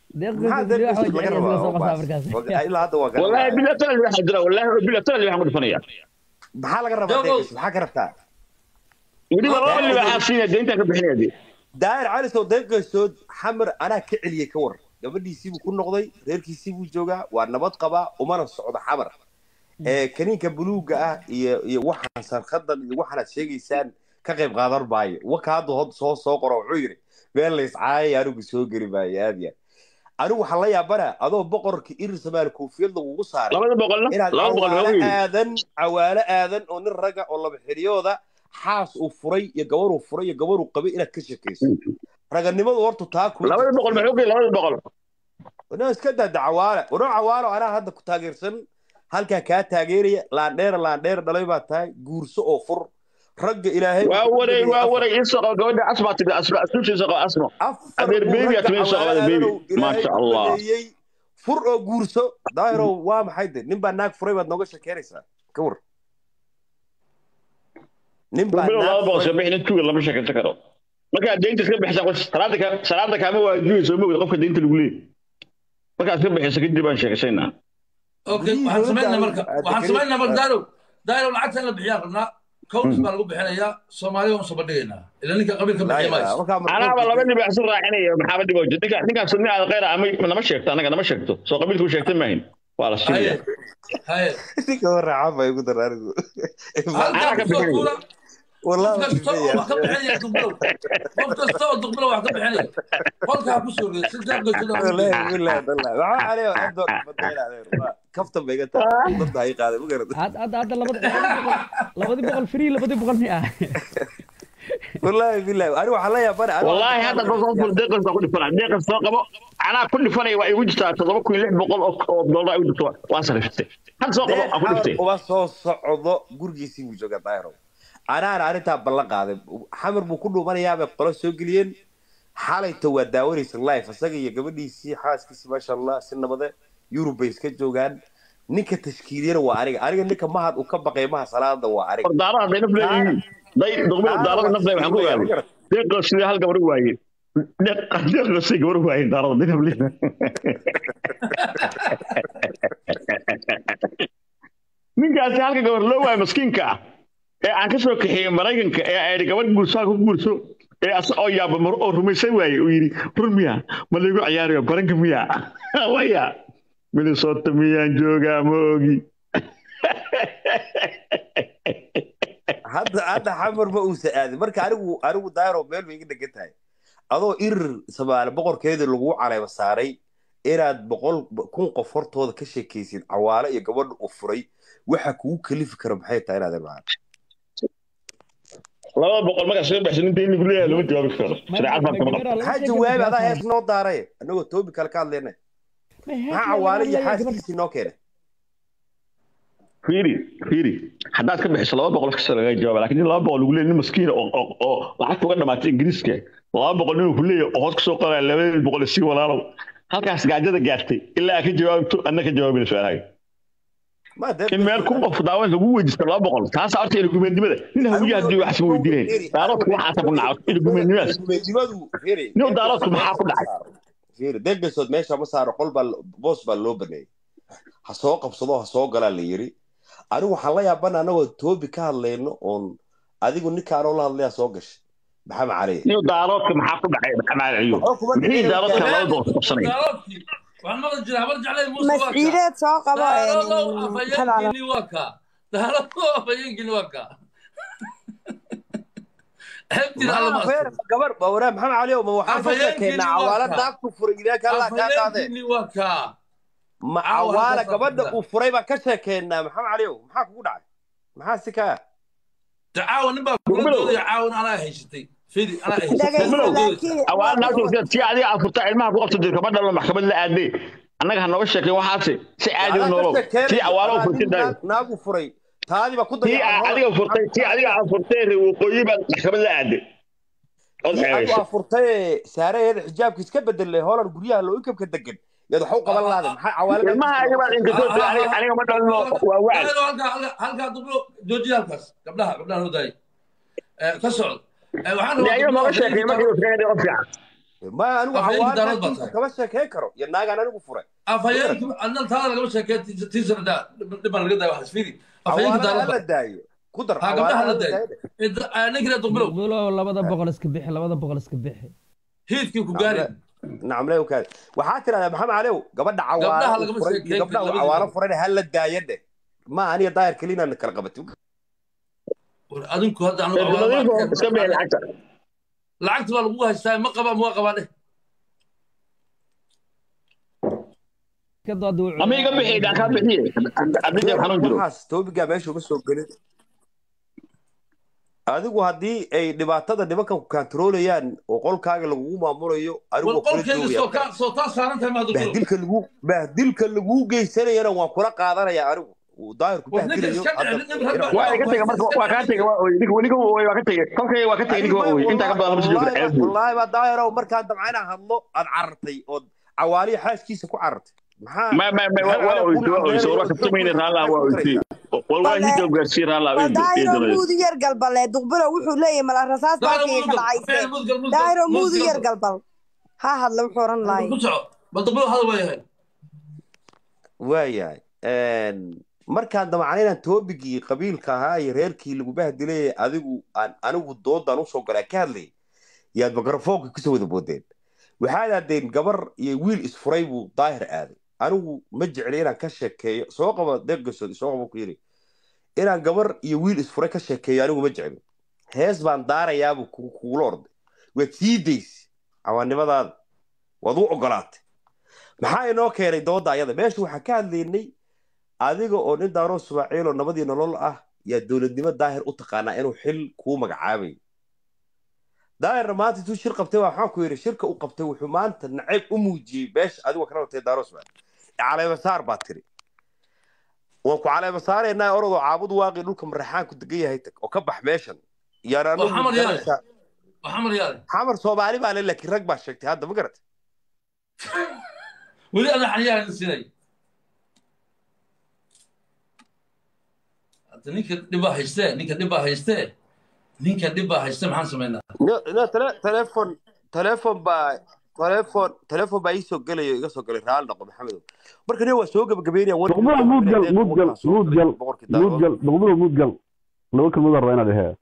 [SPEAKER 4] والله بلا ترى اللي واحد والله بلا ترى اللي واحد مدفنيا
[SPEAKER 1] maxaa laga rabaa deeqis maxaa ka rabtaa
[SPEAKER 4] wadi waa اللي waxa siinay deynta ka bixinaydi
[SPEAKER 1] daayir cali soo deeqisood xamar ana ka ciliyay ka war gabadhiisii buu ku noqday reerkiisii buu joogaa waa nabad qaba umana socdo xamar ee kaniinka buluuga ah iyo iyo waxaan sarqadan iyo waxaan sheegaysaan ka qayb qaadan baayo waka hadda hod soo soo qoro wuxuu yiri beel la iscaayay anigu soo gari baayo aad yaa anigu waxa la yaabana adoo boqorkii irir Soomaaliya koofiyada ugu saaray
[SPEAKER 4] labada boqol laba boqol
[SPEAKER 1] aadan awaala aadan oo nin raga oo laba xiriyooda xaas uu furay iyo gabar uu furay iyo gabar uu qabay inaad ka shakeyso raganimadu hortu taa ku
[SPEAKER 4] labada boqol ma xoogay labada boqol
[SPEAKER 1] wana iska daa dacawaala wana cawaalo ana hadda ku taageersan halka ka taageeraya laan dheer laan dheer dhalay baa tahay guurso oo fur ragga ilaahay
[SPEAKER 4] waa waray waa waray isoo gabadha asma tibda asma asma soo asma adeer beebi atmay soo qada beebi ma sha Allah
[SPEAKER 1] fur oo guurso daayro waa maxay de nin baa naag furay baad nooga sheekeynaysaa ka war nin baa
[SPEAKER 4] naag furay soo bixin intuu lama sheekaysan karo marka deynta iska bixisa qof salaada ka salaada kama waa juu soo moogay qofka deynta lagu leeyahay marka iska bixisa kadib baan sheekaysayna
[SPEAKER 5] okay waxaan sameynaa marka waxaan sameynaa marka daayro daayro lacagta la bixiyaa rabnaa كونس ما لقوا بحنايا سومالي ومصبدينا إلا نك قبل كم بحيمايس
[SPEAKER 4] أنا والله بدي بحسن رايحين محمد بوجد نك نك سني على غير عمي أنا ما شفت أنا أنا ما شفته سو قبل كل شفت ما هين والله شيء
[SPEAKER 5] هاي
[SPEAKER 1] نك ورا عافية يقول ترى
[SPEAKER 5] أنا كبير
[SPEAKER 1] والله
[SPEAKER 5] ما كم بحنايا دبلو ما بتستوى دبلو واحد بحنايا قلت هبوسور سجل قلت له
[SPEAKER 1] والله والله والله ما عليه أدور بدينا عليه كفتم بيجت ضد هاي قاعدة مقرد
[SPEAKER 7] هذا هذا هذا لبض لبض بقول فري لبض بقول مئة
[SPEAKER 1] والله بالله أنا وحلا يا بنا
[SPEAKER 4] والله هذا بقول في الدقة بقول فنا الدقة ساقبه أنا كل فنا ويوجد تضرب كل لعب بقول دولار يوجد واصل فيه هذا ساقبه أقول فيه
[SPEAKER 1] وبس صعد جورجي سيمو جوجا طايرو أنا أنا أنا تابلا قاعد حمر بكله من يابي قلنا سوقلين حالة تو الدوري في اللايف فسقي قبل يسي حاس كسي ما شاء الله سنة بدأ يورو بيس كجوجان ninka tashkiiliyana waa ariga ariga ninka mahad uu ka baqay maha salaada waa ariga
[SPEAKER 4] daaraha day nafleeyeen day dogmada daaraha nafleey waxaan ku ogaaday deeqo sidii hal gabar waayeen deeqo sidii gabar waayeen daaraha day nafleeyeen ninka ninkaasi halka gabar loo waayo maskiinka ah ee aan ka soo kaxeeyey maraykanka ee ay gabadh guursaa ku guurso ee as oo yaaba mar oo rumaysan waaye uu yidhi run miya ma laygu ciyaarayo baranka miya waya minnesota miyaan joogaa ma ogi
[SPEAKER 1] hadda hadda xamar ma uusa aadin marka anigu anigu daayro meel bay iga dhegan tahay adoo irir soomaali boqorkeeda lagu caleema saaray inaad boqol kun qof hortooda ka sheekaysid cawaale iyo gabadha u furay waxa kugu kalifi kara maxay tahay inaad imaan
[SPEAKER 4] laba boqol markaa soo baxsan inta in lagu leeyahay lama jawaabi karo shareecad baan kama qabto
[SPEAKER 1] maxaa jawaabi adaa hees noo daaray annagoo toobi kale ka hadlaynay maxaa cawaale iyo xaaskiisii noo keenay
[SPEAKER 4] fiiri fiiri haddaad ka bixiso laba boqol kasta laga jawaaba laakiin laba boqol lagu leeyahay nin maskiin oo oo lacagta uga dhamaatay ingiriiska laba boqol nin ku leeyahay oo hoos ka soo qaday laba boqol si walaalow halkaas gaajada gaartay ilaa ka jawaabto anna ka jawaabi su'aalahay in meel ku qof daawan lagu weydiisto laba boqol taas horta in gumeednimada nin hawiye hadii wax soo weydiinay daaradku waxa ku naco in gumeednimada
[SPEAKER 1] gumeednimadu fiiri
[SPEAKER 4] nin daaradku maxaa ku dhacay
[SPEAKER 1] fiiri deegasood meesha ma saaro qol bal boos bal loo baneeyay ha soo qabsado ha soo galaa la yiri anigu waxaan la yaabana anagoo toobi ka hadlayno oon adigu ninkaan oo la hadlaya soo gashay maxamed cali
[SPEAKER 4] nin daaradku maxaa ku dhacay maxamed cali mixii daaradka laba boqol qabsanay
[SPEAKER 5] waxaan maqli jiray habar jeclay muuse waa
[SPEAKER 6] masciideed soo qabo
[SPEAKER 5] afayeenkini waa kaa daaradku afayeenkini waa kaa
[SPEAKER 1] gabar bawraa maxamed cali ma waxaan ka sheekeynaa cawaala daagtu furay ilaa kala ka qaade
[SPEAKER 5] afayeenkini waa kaa
[SPEAKER 1] ma cawaala gabadha uu furay baa ka sheekeynaa maxamed cali maxaa kugu dhacay maxaa si kaa
[SPEAKER 5] تعاون نبغى كل يعاون على هيشتي فيدي انا
[SPEAKER 6] laakiin
[SPEAKER 4] awaan naagtu si adiga aad furta ilmaha ku qabto dirka badal maxkamad la aaday annaga hanoga sheekay waxaasi si caadi u noolo si awaalo furtay
[SPEAKER 1] naagu furay taadi ba ku day
[SPEAKER 4] si adiga furtay si adiga aad furtay waqooyi ba maxkamad la aaday
[SPEAKER 1] adiga furtay saareeyada xijaabkiis ka bedelay hoolan guryaha loo inkabka degan yada xuu qaban lahayd maxay cawaalo
[SPEAKER 4] ilmaha ayaga baa inta soo aniga aniga ma dhalno waa wac
[SPEAKER 5] halka halka dublo jooji halkaas gabdhaha gabdhaha loo daayay ee ka socod ee waxaan
[SPEAKER 4] rabaa ayaga ma sheekay markii uu sheegay qof fiican
[SPEAKER 1] ma anigu cawaalo kama sheekay karo ya naagan anigu furay
[SPEAKER 5] afayeenku anna taa laga sheekay tiisarda dhiban laga daayo waxas fiiri afayeenku
[SPEAKER 1] daaro la daayo ku dar
[SPEAKER 5] gabdhaha la daayo aniga dublo
[SPEAKER 7] dublo labada boqol iska bixi labada boqol iska bixi
[SPEAKER 5] hiidkii ku gaarin
[SPEAKER 1] نعم لا وكذا waxaa tirada maxamed cali gabadha cawaalo gabadha cawaalo furan hal la daayade ma ani daayir kalina kala qabatay
[SPEAKER 5] adinku hadda anu
[SPEAKER 4] iska bixi lacagta
[SPEAKER 5] lacagta baa lagu haystaa ma qaba ma qabane
[SPEAKER 4] ama iga bixi dhan ka bixi adiga xanuun jiro
[SPEAKER 1] waxaas toobiga meesha ma soo galin adigu haddii ay dhibaatada nimankan ku kantarolayaan oo qolkaaga lagugu maamulayo anigu bahdilka lagu bahdilka lagu geysanayana waan kula qaadanaya anigu daahirku bahdilayo
[SPEAKER 4] waa ka tagay marka waa ka tagay waa ooy ninka waniga waa ka tagay kolkay waa ka tagay ninka waa ooy inta ka badan ma soo joogay
[SPEAKER 1] wallahi ba daahiro markaan damcayna hadlo aad carartay oo cawaali xaaskiisa ku carartay maxaa
[SPEAKER 4] ma ma ma waa ooy waa ooy soo ka tumayna raala waa ooy والله هيك وقاسير هلا
[SPEAKER 6] دايرو مودي يرقل بل دقبله وحو ليه ملا رصاص باكي كدعايسه دايرو مودي يرقل بل ها هاد لو خورن لاي
[SPEAKER 5] بل دقبله هذا وياي
[SPEAKER 1] وياي ان markaan damacnayna toobigii qabiilka ahaa iyo reerkii lagu bahdilay adigu aan anigu doodan u soo galay ka hadlay yaad mikrafoonka ku soo wada boodeen waxaad aadeen gabar iyo wiil isfuray buu daahir aaday anigu ma jeclay inaan ka sheekeeyo soo qaba deegasood soo qaba ku yiri inaan gabar iyo wiil isfuray ka sheekeeyo anigu ma jeclay hees baan daarayaa buu kuula orday waad sii daysi cawaannimadaada waad u ogolaatay maxaa inoo keenay dooda ayada meesha waxaan ka hadlaynay adiga oo nin daaro Soomaaliyeed oo nabadii nolol ah yaa dawladnimo daahir u taqaanaa inuu xil ku magacaabay daahir maanta tuu shir qabtay waxaan ku yiri shirka uu qabtay wuxuu maanta nacayb u muujiyay beesh adiga kana watay daaro Soomaaliyeed على مسار باتري وكو على مسار إنها أرضو عابد واقي لكم مرحان كنت جاي هيتك وكبح ماشن يا رانو
[SPEAKER 5] وحمر يالي وحمر يالي
[SPEAKER 1] حمر صوبالي ما قال لك الرقبة شكتي هذا بقرت
[SPEAKER 5] ولي أنا حياه السنة نيك دبا هيسته نيك دبا هيسته نيك دبا هيسته محن سمينا
[SPEAKER 1] لا لا تلفون تلفون با تليفون تليفون baa ii soo galay iga soo galay raal dhaqo maxamed marka nin waa soo gabagabeynaya war
[SPEAKER 8] duqbulo mudgal mudgal mudgal mudgal duqbulo mudgal laba kalmood aan rabaa inaad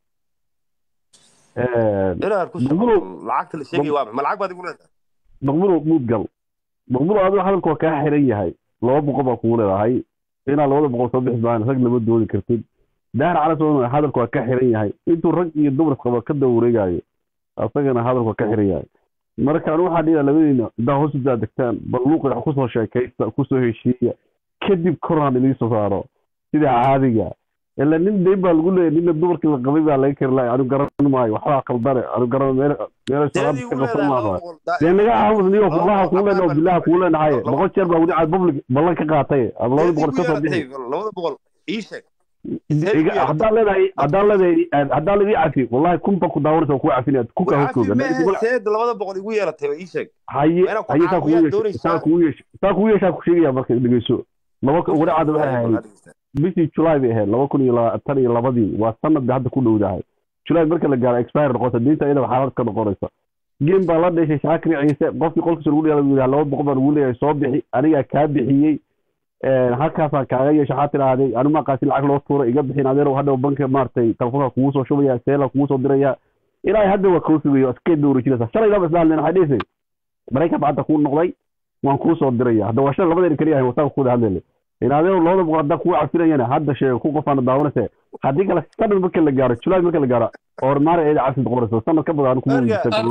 [SPEAKER 8] ee
[SPEAKER 1] inaad ku soo lacagta la sheegay waa ma lacag baad igu leedahay
[SPEAKER 8] duqbulo mudgal duqbulo adiga hadalku waa kaa xiran yahay laba boqol baa kugu leedahay inaad labada boqol soo bixi baan rag lama dooni kartid daar cala soo hadalku waa ka xiran yahay intuu rag iyo dumar qaba ka dawreegayo asagana hadalku waa ka xiran yahay marka aan waxa dhigay labadiina daa hoos u daadagtaan bal luuqad wax ku soo sheekaysta ku soo heshiiya kadib koraan inii soo saaro sida caadiga ila nin deeb baa lagu leeyahay nin dumarkii la qabay baa laga karlaa anu garan maayo waxa qaldare anu garan meel meel sabab ka qasam maaha de naga caawis niyo wallahi ku leeyahay billaah ku leeyahay boqol jeer baa wadi cad public ballan ka qaatay labada boqol ka soo bixi
[SPEAKER 1] labada boqol ii sheeg
[SPEAKER 8] haddaan leedahay haddaan leedahay haddaan leedahay cafi wallahi kun ba ku daawanaysa ku cafinaad ku ka hoskooda
[SPEAKER 1] seed labada boqol igu yeelatay ii sheeg
[SPEAKER 8] haye haye ka ku yeeshay ka ku yeeshay ka ku yeeshay ku sheegaya marka dhigeyso laba ugu dhacad waxay ahayd bishii July bay ahayd laba kun iyo labaatan iyo labadii waa sanad hadda ku dhowdahay July marka la gaaro expire noqoto diinta iyada xaalad ka noqonaysa game baa la dhashay shaakri ciise qofkii qolkiisa lagu leeyahay laba boqol baa lagu leeyahay soo bixi aniga ka bixiyay halkaasaan kaaga yeesha waxaa tidhaahday anuma qaasi lacag loo tuuro iga bixin adeerow hadhow banka maaragtay telefoonka kugu soo shubaya seela kugu soo diraya ilaahay hadda waa kuu sugayo iskeed dowra jiraysa shalay laba isla hadleen waxay dhehisay maraykan bacda kuu noqday waan kuu soo diraya hadda waa shalay labadeena keliya ahay wasaanka kuwada hadleyle in adeerow labada boqol haddaa kugu cafinayana hadda sheego ku qofaana daawanayse haddii kale sanad marka la gaaro July marka la gaaro ormaar eeda cafin qorayso sanad ka badan ku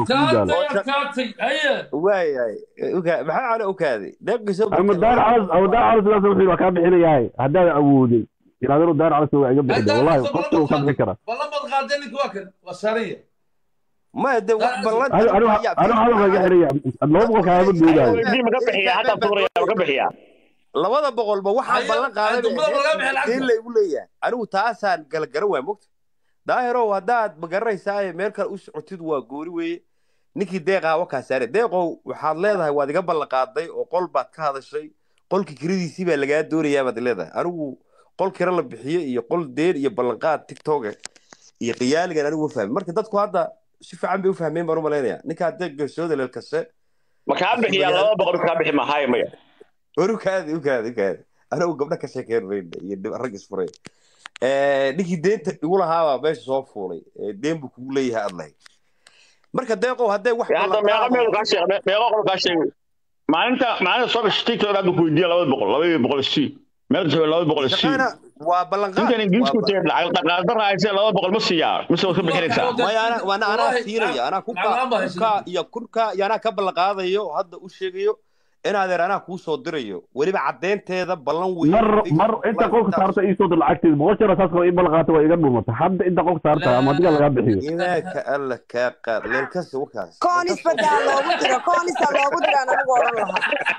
[SPEAKER 1] waayay uga maxaa aan u kaaday deeqiso
[SPEAKER 8] ama daar calas aw daar calas la soo xiro ka bixinayaa hadaa awoodin ilaadaro daar calas oo iga bixin wallahi qofka uu ka bixin kara
[SPEAKER 5] ballan bad qaadeen ku wakan wasariya
[SPEAKER 1] ما ده والله
[SPEAKER 8] انا انا انا هذا ما قاعد لو بقول كلام دوداي
[SPEAKER 4] دي ما قبحيا حتى فوريا ما قبحيا
[SPEAKER 1] labada boqol ba waxa ballan qaaday in la igu leeyahay anigu taasaan gal garan way moogta daahiro wadaad ma garanaysaa meel kale u socotid waa goori weeye ninkii deeqa waxa saaray deeqo waxaad leedahay waad iga ballan qaaday oo qol baad ka hadashay qolkii kiradiisii baa laga doonayaa baad leedahay anigu qol kira la bixiyo iyo qol deer iyo ballan qaad TikTok iyo qiyaaligan anigu fahmay marka dadku hadda si fiican bay u fahmeen baan u maleynaya ninka deeqa soo dalal kase
[SPEAKER 4] ma ka bixiya laba boqol ka bixi ma hay maya
[SPEAKER 1] وكذا وكذا وكذا أنا وقبل كشكر بين الرجس فري نيجي دين يقول هذا باش صوفولي دين بقولي هذا الله مركز دقيقة هذا واحد
[SPEAKER 4] يا هذا ما يعمل كاشي ما يعمل كاشي ما أنت ما أنت صار شتيت ولا بقول دي لا بقول لا بقول الشيء ما أنت لا بقول الشيء
[SPEAKER 1] أنا وبلغت
[SPEAKER 4] أنت نجيس كنت لا لا ترى عايز لا بقول مسيا مسوا في بحريتها
[SPEAKER 1] ما أنا وأنا أنا سيري أنا كوكا كوكا يا كوكا يا أنا قبل هذا يو هذا وش يو أنا هذا أنا كوسو دريو ولي بعدين تهذا بلن وين
[SPEAKER 8] مر مر أنت قلت صارت إيه صوت العكس مباشرة أساسا إيه بلغات ويقبل مت حد أنت قلت صارت ما تقول لك بحيو
[SPEAKER 1] إذا قال لك كا للكس وكاس
[SPEAKER 6] كونيس بدأ الله بدرا كونيس الله بدرا أنا بقول الله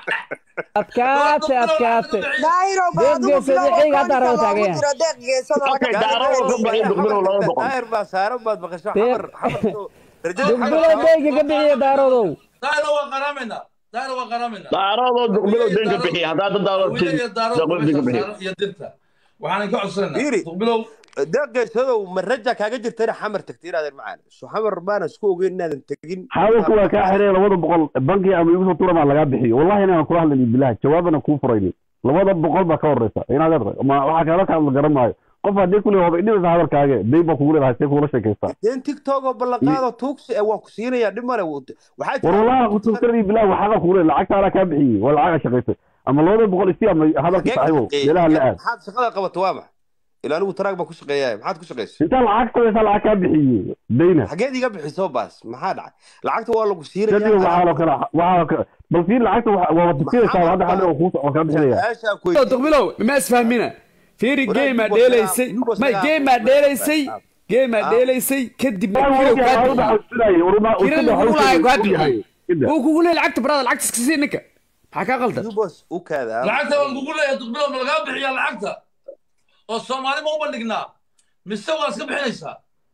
[SPEAKER 7] أتكات أتكات
[SPEAKER 6] دايرو بعدو فلو كونيس بدرا دق جسد
[SPEAKER 4] أوكي دارو كم بعيد دخلوا الله بقول
[SPEAKER 1] داير بس عارف بس بقى حمر حمر
[SPEAKER 7] رجال دقيقة قبل دارو
[SPEAKER 5] دايرو وقرامنا دارو وقرامنا
[SPEAKER 4] دارو دقبلو دينك بحي هذا دارو
[SPEAKER 5] دقبلو دينك بحي يدرتها وحنا كعصرنا دقبلو
[SPEAKER 1] دقة سو من رجع كاجر ترى حمر تكتير هذا المعاني شو حمر بانا سكو قلنا نتجين
[SPEAKER 8] حاول كوا كاحرين لو بقول بنكي أم يوسف طول ما لقى بحي والله أنا أكره لي بالله جوابنا كوفريني لو بقول بكور رسا هنا ده ما واحد لك على الجرم هاي qof hadii kulay hoob idin hada kaaga day ba kugu leedahay kula sheekaysta
[SPEAKER 1] in TikTok oo balaqaado tooks ee waa ku siinaya dhimana waxa
[SPEAKER 8] wallahi ku tuurtay bilaa waxa ku leeyahay lacag taala ka bixiyay wala lacag shaqaysay ama laba boqol isii ama hadalka saaxiibo ilaa la aad
[SPEAKER 1] maxaad shaqada qabato waa maxay ilaa anigu taraag ba ku shaqeeyay maxaad ku shaqeysay
[SPEAKER 8] inta lacag taala lacag ka bixiyay deyna
[SPEAKER 1] xageed iga bixiso baas maxaa dhacay lacagta waa lagu siinaya
[SPEAKER 8] kadib waxa la kala waxa bal fiir lacagta waa wadkiisa hada hada oo ku ka bixinaya
[SPEAKER 7] taqbilow ma isfahmina فيري جيم ديليسي ما جيم ديليسي جيم ديليسي كدب هو كقول لي لعبت براد لعبت سكسين نكا حكا غلطة
[SPEAKER 1] بس وكذا
[SPEAKER 5] لعبت بقول لي تقبلوا من الغاب يا لعبت والصومالي ما هو بلقنا مستوى اسكب حنيسا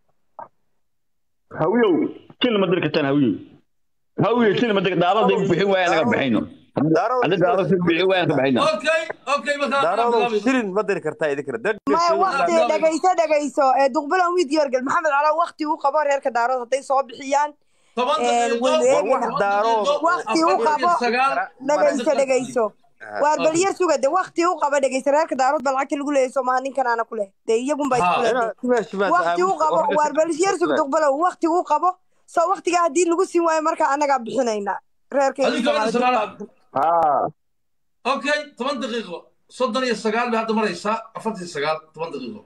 [SPEAKER 4] هاويو كلمة درك تان هاويو هاويو كلمة درك دارو ديك بحين وين انا بحينه هذا دارو بحين وين بحينه
[SPEAKER 5] اوكي اوكي مثلا
[SPEAKER 1] دارو شيرين ما درك كرتا يذكر
[SPEAKER 6] ما وقت دغيسه دغيسو دغبلو ويديو رجل محمد على وقتي uu qabo reerka daarada haday soo bixiyaan waynu eegaynaa waqti u qabo dhagayso dhagayso waar bal yar suga de waqti u qabo dhagayso reerka daarood baa lacagta lagu leeyahay soomaha ninkan aana ku leh dee iyagun baa isku leeday waqti u qabo waar bal yar sug duqbalow waqti u qabo soo waqtiga haddii lagu siin waayo marka annagaa bixinaynaa reerka
[SPEAKER 5] okay toban daqiiqo soddon iyo sagaal bay hadda maraysaa afartan iyo sagaal toban daqiiqo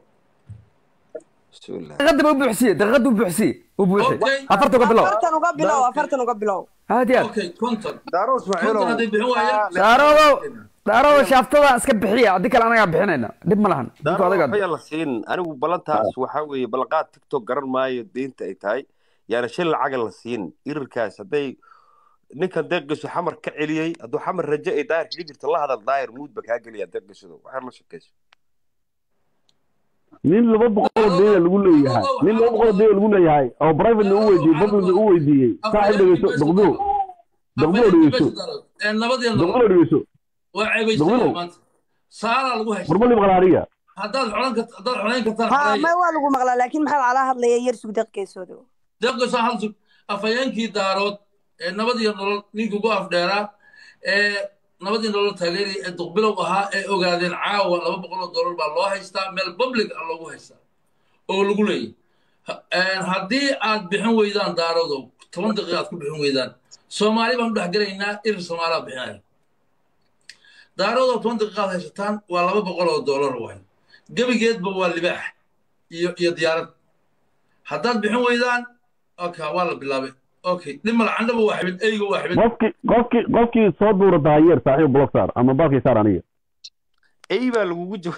[SPEAKER 7] دقيقة بوحسي دقيقة بوحسي وبوحسي أفرت وقبله
[SPEAKER 6] أفرت وقبله أفرت وقبله
[SPEAKER 7] هادي
[SPEAKER 5] أوكي كونتر
[SPEAKER 1] داروس معينه
[SPEAKER 7] دارو دارو شافتها اسكب بحية هذيك اللي أنا قاعد بحنينا دب ملهن
[SPEAKER 1] دارو يلا سين أنا بلنتها وحوي بلقات تيك توك قرن ماي دين تاي يعني شيل العقل السين إيركاس هدي ninkan deeqiisu xamar ka celiyay hadduu xamar rajo ay daahir kaga jirto la hadal daahir muud ba kaa geliyaa deeqiisudu waxaan la shakayso
[SPEAKER 8] nin laba boqol deeya lagu leeyahay nin laba boqol deeya lagu leeyahay oo private uu weydiiyay public uu weydiiyay saaxib dhageyso daqdo daqdo dhageyso
[SPEAKER 5] ee nabadii
[SPEAKER 8] daqdo dhageyso
[SPEAKER 5] waa ceebaysan maanta saara lagu haysto
[SPEAKER 8] burmali maqlaariya
[SPEAKER 5] haddaad xolan ka haddaad xolan ka tan
[SPEAKER 6] ha ma waa lagu maqlaa laakiin maxaa ala hadlaya yar sug deeqiisoodo
[SPEAKER 5] deeqiisu hal sug afayeenkii daarood ee nabadii nolol ninka ugu afdheeraa ee nabadii nolol taageeray ee duqbilow ahaa ee ogaadeen caawa laba boqol oo dollar baa loo haystaa meel public ah loogu haystaa oo lagu leeyahay haddii aad bixin weydaan daarodow toban daqiiqa aad ku bixin weydaan soomaali baan u dhex gelaynaa irir soomaalaa bixinaya daarodow toban daqiiqa aad haysataan waa laba boqol oo dollar waay gebigeedba waa libaax iyo iyo diyaarad haddaad bixin weydaan oka waa la bilaabay اوكي لما عندنا واحد ايوه واحد
[SPEAKER 8] قفكي قفكي قفكي صدور داير صاحب بلوك صار اما باقي صار انيه
[SPEAKER 1] ايوه لو وجه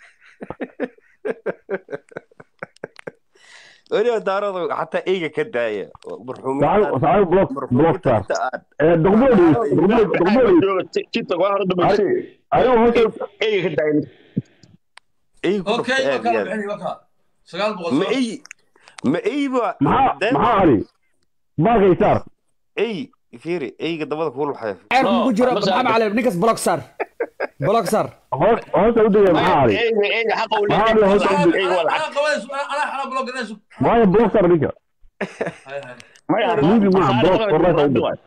[SPEAKER 1] انا دارو حتى ايجا كدايه مرحوم
[SPEAKER 8] صاحب صاحب بلوك بلوك صار دغبولي دغبولي دغبولي
[SPEAKER 4] كنت واحد دبسي
[SPEAKER 8] ايوه هو
[SPEAKER 4] ايجا كدايه
[SPEAKER 1] ايوه
[SPEAKER 5] اوكي اوكي وكا سغال بقول
[SPEAKER 1] ما اي ما ايوه
[SPEAKER 8] ما علي باقي صار
[SPEAKER 1] اي فيري اي قدامك فول حيف
[SPEAKER 7] عارف مو جرى محمد علي نكس بلوك صار بلوك صار
[SPEAKER 8] هو هو سعودي ما علي
[SPEAKER 4] اي اي حقه
[SPEAKER 8] ما علي هو سعودي
[SPEAKER 5] اي والله انا انا بلوك ناس
[SPEAKER 8] ما بلوك صار نيكا
[SPEAKER 4] ما يعرف
[SPEAKER 8] ما بلوك والله سعودي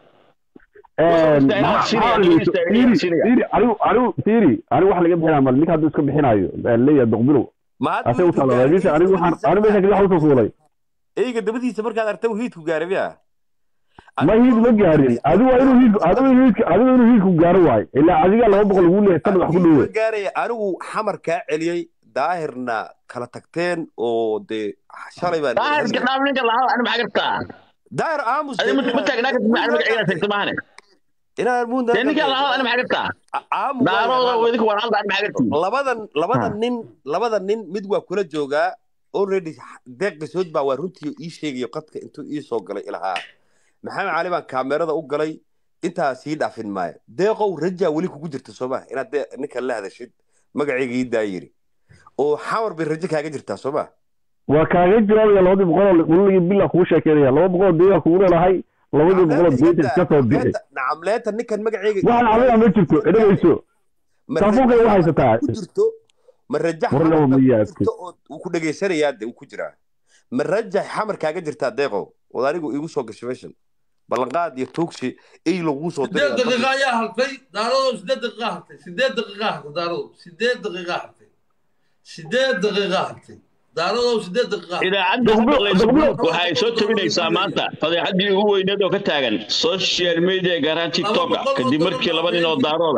[SPEAKER 8] سيري أنا أنا سيري أنا واحد اللي جبنا عمل ليك هذا يسكب بحنايو اللي يدقبله أسوي وصل ليش أنا واحد أنا بس كذا حوصل صولي
[SPEAKER 1] إيه قد بدي سمر كذا أرتوه هيت وجاربيا
[SPEAKER 8] ما هيت ما جاري هذا وينه هيت هذا وينه هيت هذا وينه هيت وجارواي إلا عزيز الله بقول يقول لي استمع كله
[SPEAKER 1] جاري أنا حمر كعلي داهرنا كلا تكتين أو دي شريبان
[SPEAKER 4] داهر كلام منك الله أنا معرفتها
[SPEAKER 1] داهر آموس
[SPEAKER 4] أنا متمتع هناك أنا مقعد في سمعني
[SPEAKER 1] إنا المون ده
[SPEAKER 4] لأنك الله أنا معرفتها دارو وذيك ورا أنا معرفتي
[SPEAKER 1] لبادن لبادن نين لبادن نين مدوا كل جوجا already deeq soo baa waa runtii ii sheegay qadka intuu ii soo galay ilaa maxamed cali baan kaamirada u galay intaa sii dhaafin maayo deeqow raja wali kugu jirta Soomaa inaad ninka la hadashid magacayga ii daayiri oo xawar bi raja kaaga jirta Soomaa
[SPEAKER 8] waa kaaga jawaabaya labadii boqol wali bilaa kugu sheekeynaya laba boqol deeqa kugu leeyahay labadii boqol deeqa ka soo bixi
[SPEAKER 1] nacamleeta ninkan magacayga
[SPEAKER 8] waxaan calaamad ma jirto idhayso taafunka waxa haysataa
[SPEAKER 1] ku jirto مرجح وكو دغيسانيا دي وكو جيرا مرجح حمر كاغا جيرتا ديقو وداريغو ايغو سو غشميشن بلنقاد يا توكسي اي لوغو سو
[SPEAKER 5] دير دقيقه يا هلفي دارو سدد دقيقه هلفي سدد دقيقه دارو سدد دقيقه هلفي سدد دقيقه هلفي دارو سدد دقيقه
[SPEAKER 4] اذا عندك بلوك waxay soo tabinaysaa maanta fadeexadii ugu weyneed oo ka taagan social media garan TikTok kadib markii laba nin oo daarooda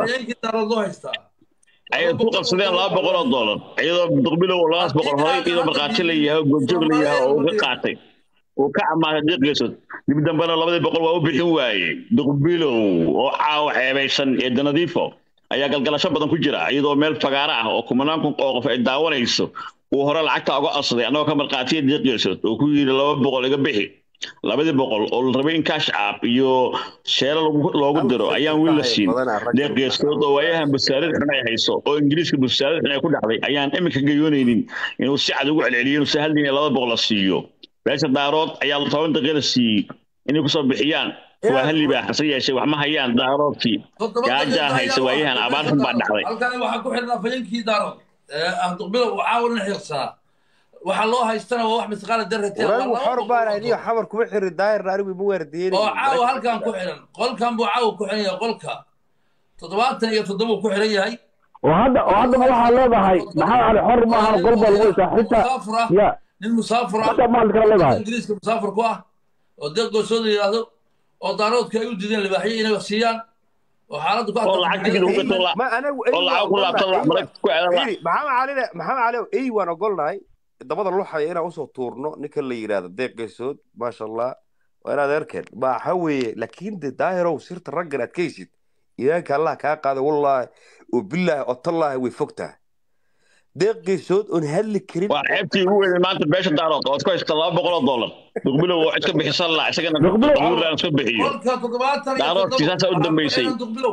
[SPEAKER 4] ay ku qabsadeen laba boqol oo dollar iyadoo duqbilow laba boqol horay iyadoo marqaati la yahay goobjoog la yahay oo ka qaatay oo ka amaaday deeqeysod dib dambana labada boqol waa u bixin waayay duqbilow oo caaw xeebaysan ee danadiifo ayaa galgalasho badan ku jira iyadoo meel fagaara ah oo kumanaan kun oo qof ay daawanayso oo hore lacagta uga asday anoo ka marqaati deeqeysod oo ku yiri laba boqol iga bixi labada boqol oo rabeen cash app iyo share loogu diro ayaan wiil la siin deeqeysod oo wayahan basaarid inay hayso oo ingiriiska basaarid inay ku dhacday ayaan imika gayoonaynin inuu si cad ugu celceliyo inuu sahal in laba boqol la siiyo beesha daarood ayaa toban daqiiqo siiyay inay ku soo bixiyaan waa hal libaax asay yeeshay wax ma hayaan daaroodkii gaaja hayso wayahan abaartan baa dhacday
[SPEAKER 5] halkan waxa ku xirnaa fayankii daarood ee ah duqbilow caawin xirsaa waxa loo haystana waa wax misqaala darrate
[SPEAKER 1] waa xor baan aniga xamar kuma xirin daayir anigu ma waardiyeyn
[SPEAKER 5] oo caawa halkan ku xiran qolkan buu caawa ku xiran yahay qolka toddobaatan iyo toddoba ku xiran yahay
[SPEAKER 8] oo hadda oo hadda waxa leedahay maxaa cali xor ma ahan qol bal way xitaa ya
[SPEAKER 5] nin musaafir ah
[SPEAKER 8] hadda ma kala leedahay
[SPEAKER 5] ingiriiska musaafir ku ah oo dad goosoo yiraahdo oo daaroodka ay u diideen libaaxiye inay siiyaan oo xaaladdu ku
[SPEAKER 4] oo lacag tigid uga tolaa
[SPEAKER 1] ma anagu
[SPEAKER 4] oo lacag ku laabtan wax marag ku aadan
[SPEAKER 1] maxaa cali maxaa cali ay waan ogolnahay dabada luxaya inaan usoo tuurno ninka la yiraahdo deeq geesood ma sha Allah waa inaad arkeen ma xaweeye laakiin daahirow sirta raggan aad kaysid iyaanka Allah ka qaado wallahi oo billahi oo tallahi way fogtaa deeq geesood on hadli karin
[SPEAKER 4] waa ceebtii ugu weyn maanta beesha daarood oo isku haysta laba boqol oo dollar duqbilow oo cid ka bixisan la isagana duqbilow aan iska bixiyo
[SPEAKER 5] qolka toddobaatan iyo
[SPEAKER 4] daarood sidaas u dambeysay
[SPEAKER 5] duqbilow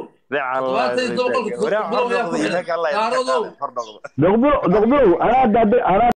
[SPEAKER 1] duqbilow
[SPEAKER 8] duqbilow duqbilow ana